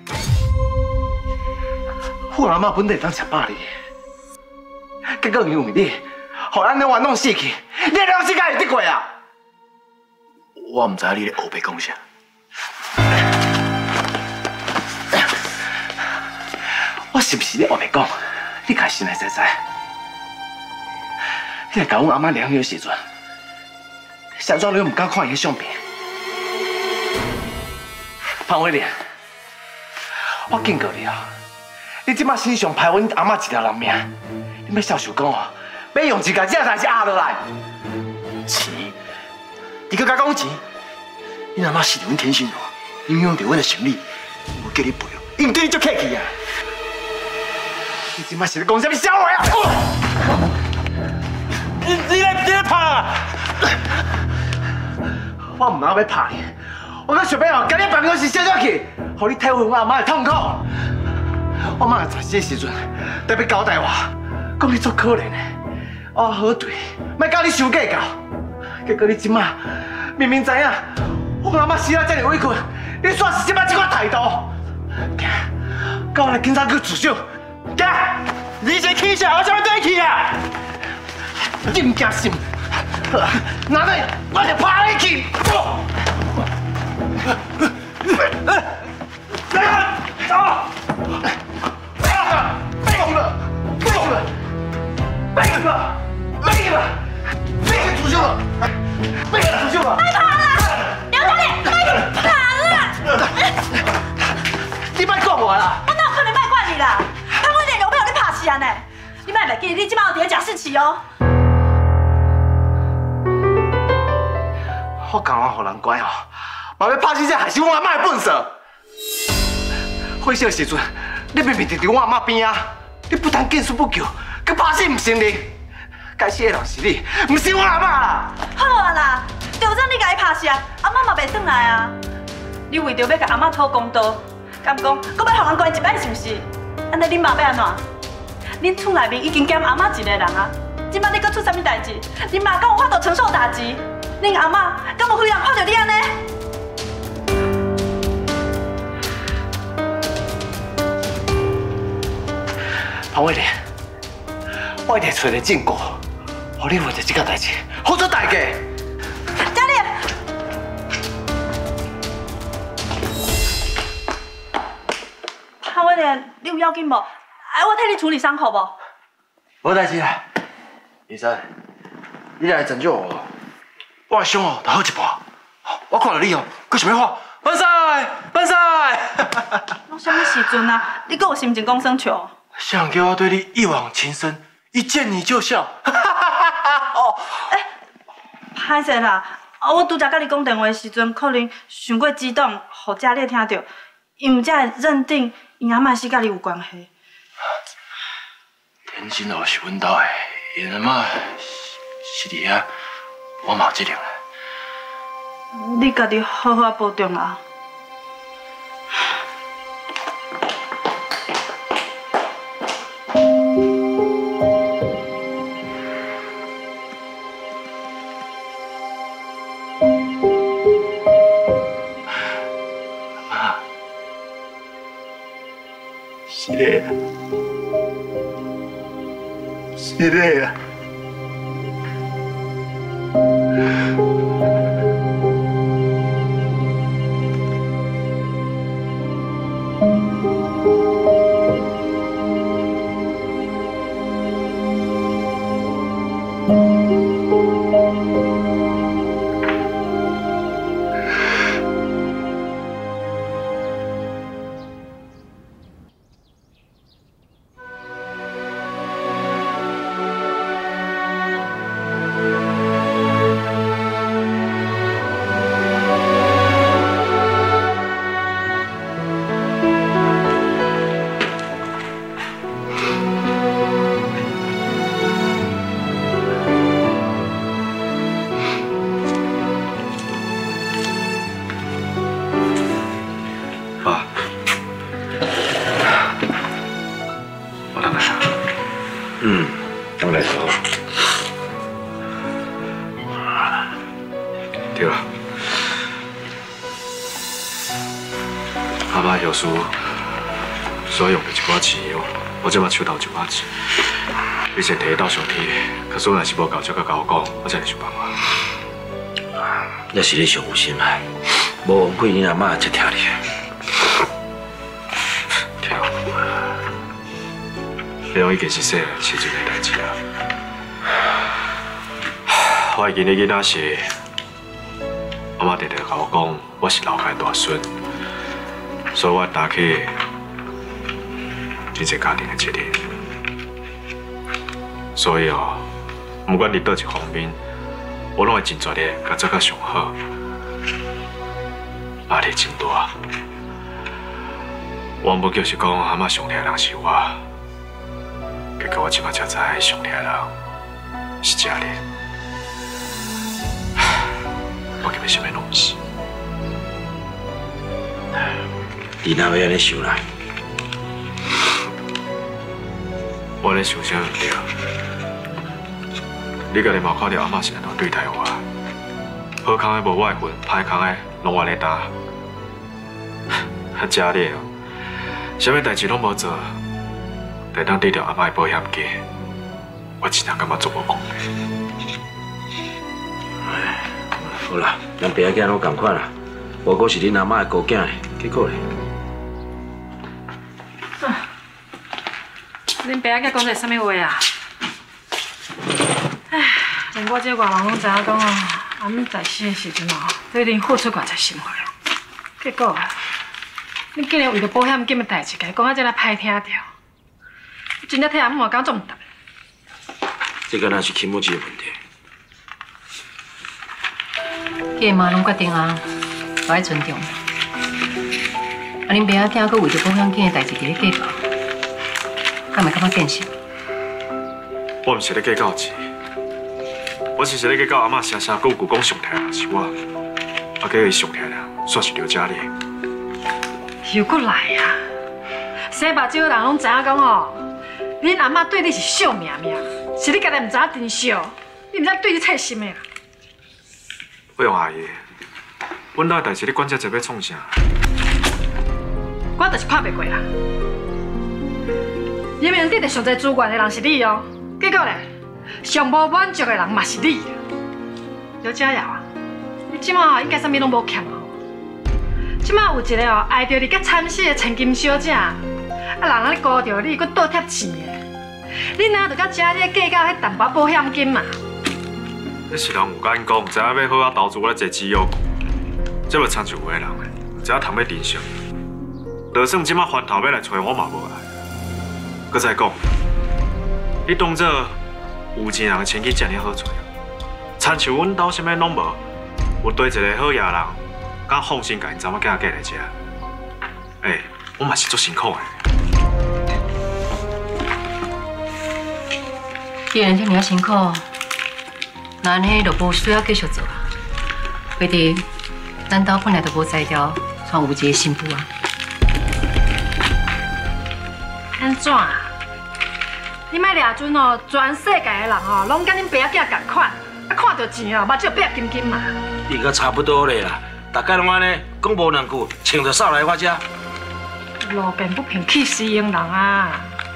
我阿妈本来当吃饱哩，结果因为你，互咱两玩弄死去，你良心敢会得过啊？ 我唔知你咧黑白讲啥。 我是不是咧黑白讲？你家心内知知？你来甲阮阿妈量药时阵，小庄你唔敢看伊个相片。潘伟莲，我警告你啊！你即马身上害阮阿妈一条人命，你要小想讲哦，要用一家这代志压落来。 钱，你搁甲讲钱？你阿妈是阮天生路，影响到阮的生理，我叫你赔哦，因对你足客气啊！ 你即马是咧讲啥物笑话啊？你你来你来拍啊！我唔通要拍你，我搁想要哦，将你办公室烧烧去，互你体会我阿妈的痛苦。我妈在世的时阵，特别交代我，讲你足可怜的，我好对，莫甲你伤计较。结果你即马明明知影我阿妈死啊，这么委屈，你煞是即摆即款态度。行，到我来警察局自首。行，你这气啥？我怎么对气啊？你唔惊心？那你我就拍你去！走！别了，别了，别了，别了，别出去了，别出去了！别跑了，刘教练，别跑了！你别怪我啦！ 我哪有可能别怪你啦？潘伟莲有没有你拍死人呢？你莫袂记，你即摆有伫咧假释期哦。 我甘愿互人管哦，嘛要拍死这害死我阿妈的本色。火烧的时阵，你明明就伫我阿妈边啊，你不但见死不救，佮拍死唔成立。该死的人是你，唔是我阿妈啦。 好啊啦，就算你甲伊拍死，阿妈嘛袂转来啊。你为着要甲阿妈讨公道，敢讲佮要互人关一摆是毋是？安尼恁妈要安怎？恁厝内面已经减阿妈一个人啊，即摆你佮出啥物代志？恁妈敢有法度承受打击？恁阿妈敢有非人看到你安尼？ 潘伟莲，我一定找个证据，互你为着这件代志付出代价。 教练， 咧，你有要紧无？哎，我替你处理伤口无？ 无代志啦，医生，你来拯救我，我的伤哦，就好一半。我看到你哦，佮想要喊万岁万岁！ 拢什么时阵啊？你佮有心情讲耍笑？ 谁人叫我对你一往情深，一见你就笑？ 哦，哎，歹势啦，啊，我拄则甲你讲电话的时阵，可能伤过激动，互家里听到，因才会认定因阿嬷是甲你有关系。 天心路是阮兜的，因阿嬷是伫遐，我嘛有责任啊。 你家己好好保重啊！ 妈，是的，是的。所用的一寡钱哦，我即马手头一寡钱，你先摕到上天。可是我若是无够，则甲甲我讲，我才来想办法。 那是你上有心啊，无枉费你阿妈接听你。跳，这样已经是细汉时阵的代志啊。我会记你囡仔时，阿妈常常甲我讲，我是老家大孙，所以我担起这个家庭的责任。所以哦，不管伫倒一方面，我拢会尽全力，甲做到上好。压力真大，原本就是讲阿妈上疼的人是我，结果我即摆才知上疼的人是家人。我根本想要弄死。你哪要安尼想啦？我咧想啥唔对？你家己嘛看到阿嬷是安怎对待我，好康的无我的份，歹康的拢我咧担。啊，家里哦，啥物代志拢无做，就当抵掉阿嬷的保险金，我真正感觉做无公平。哎，好啦，咱爸仔囝拢共款啦，无过是恁阿嬷的孤囝，结果咧。 恁爸仔囝讲的啥物话啊？唉，连我这外人拢知影讲哦，阿姆在世的时阵哦，对恁付出偌济心血，结果啊，你竟然为着保险金的代志，甲伊讲啊遮尔歹听着，真正替阿姆哦感做唔值。 这敢若是亲母子的问题。 计嘛拢决定啊，我爱尊重。啊，恁爸仔囝佫为着保险金的代志伫咧计较。敢会感觉见识？ 我唔是咧计较钱，我是是咧计较阿嬷声声句句讲上疼的是我，啊，计伊上疼的煞是刘嘉玲。 又搁来啊！生目睭的人拢知影讲哦，恁阿嬷对你是笑命命，是你家己唔知影珍惜，你唔知对你切心的啦。 不用阿姨，阮家的代志你管遮济要创啥？ 我就是看袂过啦。明明得着上侪资源的人是你哦，结果咧，上无满足的人嘛是你。刘佳瑶啊，你即马应该啥物拢无欠哦。即马有一个哦爱着你甲惨死的千金小姐， 人安尼高着你，佮倒贴钱的，你哪着甲家里计较迄淡薄保险金嘛？ 你是人有敢讲，知影要好好投资我咧坐资优股，这要参像有个人诶，知影通要珍惜。就算即马翻头要来找我嘛无来。搁再讲，你当做有钱人亲戚遮尔好找，参像阮兜啥物拢无，有对一个好野人，敢放心甲因查某囝嫁来遮。哎，我嘛是足辛苦的。 既然这么辛苦，那安尼就无需要继续做啊。为伫咱兜本来就无才调，创有一个新妇啊。 安怎？你莫掠准哦，全世界的人哦，拢甲恁爸仔囝共款，啊看到钱哦，目睭变金金嘛。 你甲差不多咧啦，大概拢安尼，讲无两句，穿着扫来我遮。 路边不平气死人啊！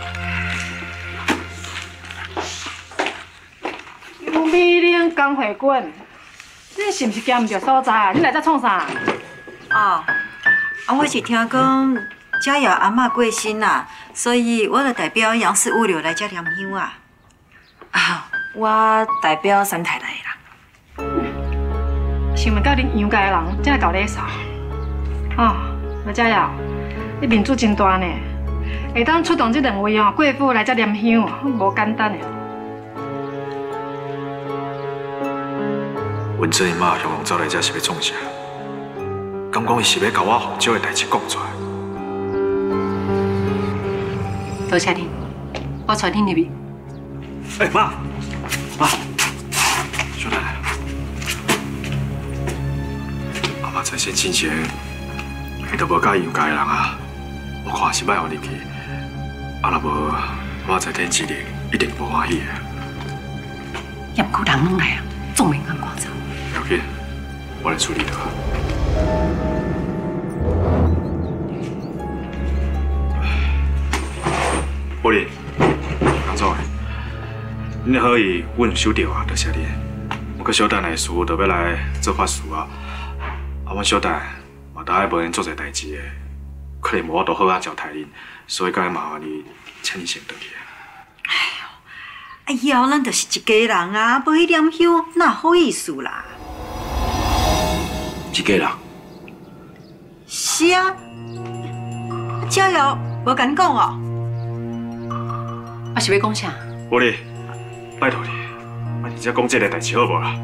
有美玲江会馆，你是毋是惊唔着所在？你来这创啥？ 哦，啊，我是听讲嘉瑶阿嬷过身啦，所以我就代表杨氏物流来这念香啊。啊，我代表三太来啦。 想问到恁杨家的人，才来搞礼扫。哦，罗嘉瑶，你面子真大呢，会当出动这两位哦，贵妇来这念香，无简单的。 文珍伊妈向我走来这是要创啥？敢讲伊是要甲我红酒的代志讲出来？ 多谢你，我带恁入去。 哎，妈，妈，小奶奶，阿妈在生之前，伊都无介意杨家的人啊。我看是摆互入去，啊若无，我在天之灵一定无欢喜的。 也不过人拢来啊，总免敢赶走。 要紧，我来处理就好。布林，杨总，恁好意，阮有收到啊，多谢你。我佮小等的事就要来做法事啊，啊，阮小等嘛，大概无闲做者代志的，可能无法度好啊招待恁，所以讲麻烦你请你先回去。 哎呀，咱就是一家人啊，无去念香，哪好意思啦？ 一家人？ 是啊，嘉瑶无甲你讲哦。 我是要讲啥？ 布林，拜托你，啊，你才讲这个代志好无啦？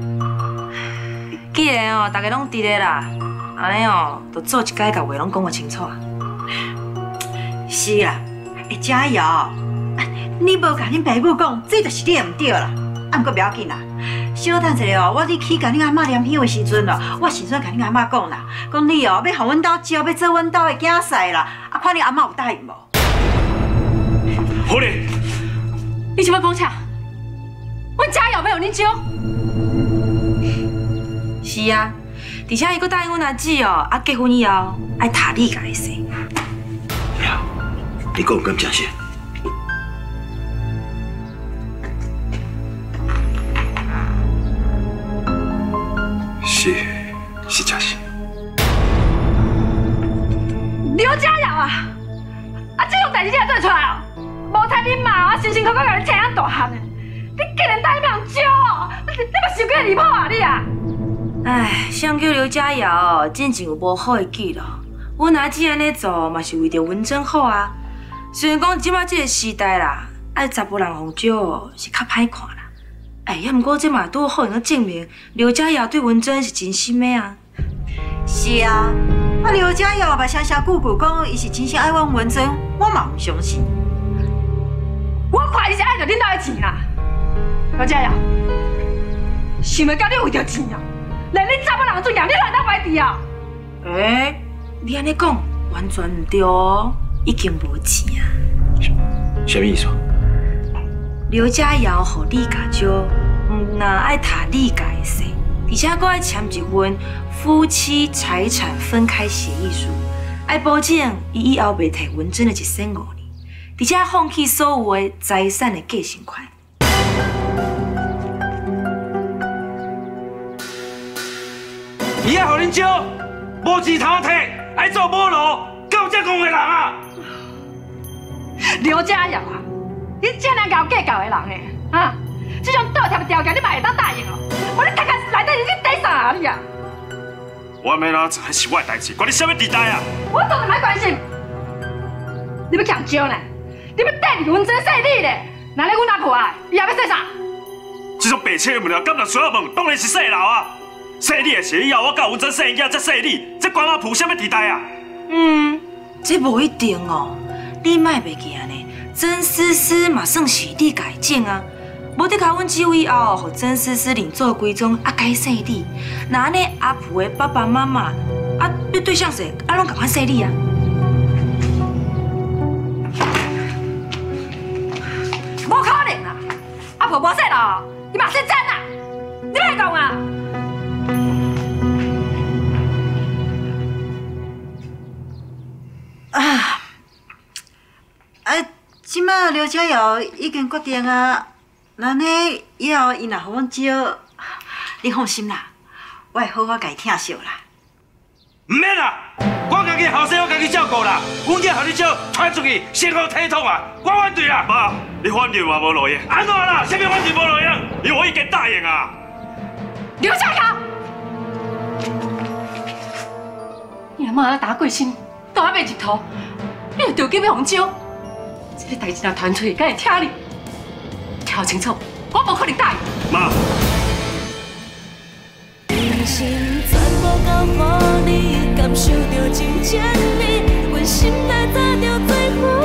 既然哦，大家拢伫咧啦，安尼哦，就做一解，甲话拢讲个清楚啊。是啦，哎，嘉瑶，你无甲恁爸母讲，这就是你唔对啦。啊，不过不要紧啦，小等一下哦，我入去甲恁阿嬷念香的时阵哦，我顺便甲恁阿嬷讲啦，讲你哦要互阮兜招，要做阮兜的囝婿啦，啊，看恁阿嬷有答应无？ 好嘞， 你想要讲啥？阮家有要有恁招？ 是啊，而且伊阁答应阮阿姊哦，啊结婚以后爱塔你家的生。 呀，你讲咁正实？ 是，是正实。 刘家瑶啊，啊这种代志你也做出来哦？无睇恁妈，我辛辛苦苦甲你请养大汉的，你竟然答应人招哦？你你嘛伤过离谱啊你啊！ 唉，想叫刘家瑶真正有无好的记录。阮阿姊安尼做嘛是为着文珍好啊。虽然讲即摆这个时代啦，爱查甫人红招是较歹看啦。哎，也毋过这嘛拄好用个证明刘家瑶对文珍是真心的啊。是啊，啊刘家瑶嘛声声句句讲伊是真心爱阮文珍，我嘛唔相信。 我看伊是爱着恁兜的钱啦，刘家瑶，想要甲你为着钱啊，连恁查某人尊严你都当摆伫啊？ 诶，你安尼讲完全唔对哦，已经无钱啊。 什么意思？ 刘家瑶互李家招，唔但爱读李家的姓，而且阁爱签一份夫妻财产分开协议书，爱保证伊以后袂摕文珍的一仙五年，而且放弃所有的财产的继承权。 伊爱互恁招，无钱通摕，爱做无路，够这讲的人啊！ 好佳肴啊！你这样搞计较的人诶，啊！这种倒贴的条件你嘛会当答应哦？我你大家内底你底啥啊你啊？ 我要哪知迄是我的代志，关你什么地带啊？ 我当然莫关心。你要强招呢？你要带离婚真细你咧？那你阮阿婆啊，伊也要说啥？ 这种白痴的问题，敢若需要问？当然是细佬啊！细你的是以后我甲文珍生囝才细你，这关我婆什么地带啊？ 嗯，这无一定哦。你莫袂记安尼，曾思思嘛算是你改正啊。无得甲阮姊以后，互曾思思另做规种啊改细你。那安尼阿婆的爸爸妈妈啊，要对象谁啊，拢共款细你啊。 无可能啦！阿婆无说咯，伊嘛是真啊！你莫讲啊！ 啊！啊，即马刘佳瑶已经决定啊，那呢以后伊若互阮招，你放心啦，我会好好甲伊疼惜啦。 唔免啦，我家己后生我家己照顾啦，阮囝互你招传出去，先好体统啊，我反对啦。 爸，你反对嘛无路用。 安怎啦？啥物反对无路用？ 因为我已经答应啊。 刘佳瑶，你阿妈打过身，都还袂入土，你又着急要红招，这个代志若传出去，敢会听你？听清楚，我无可能答应。 妈。 人生全部交予你，感受着真甜蜜，阮心内早就做负。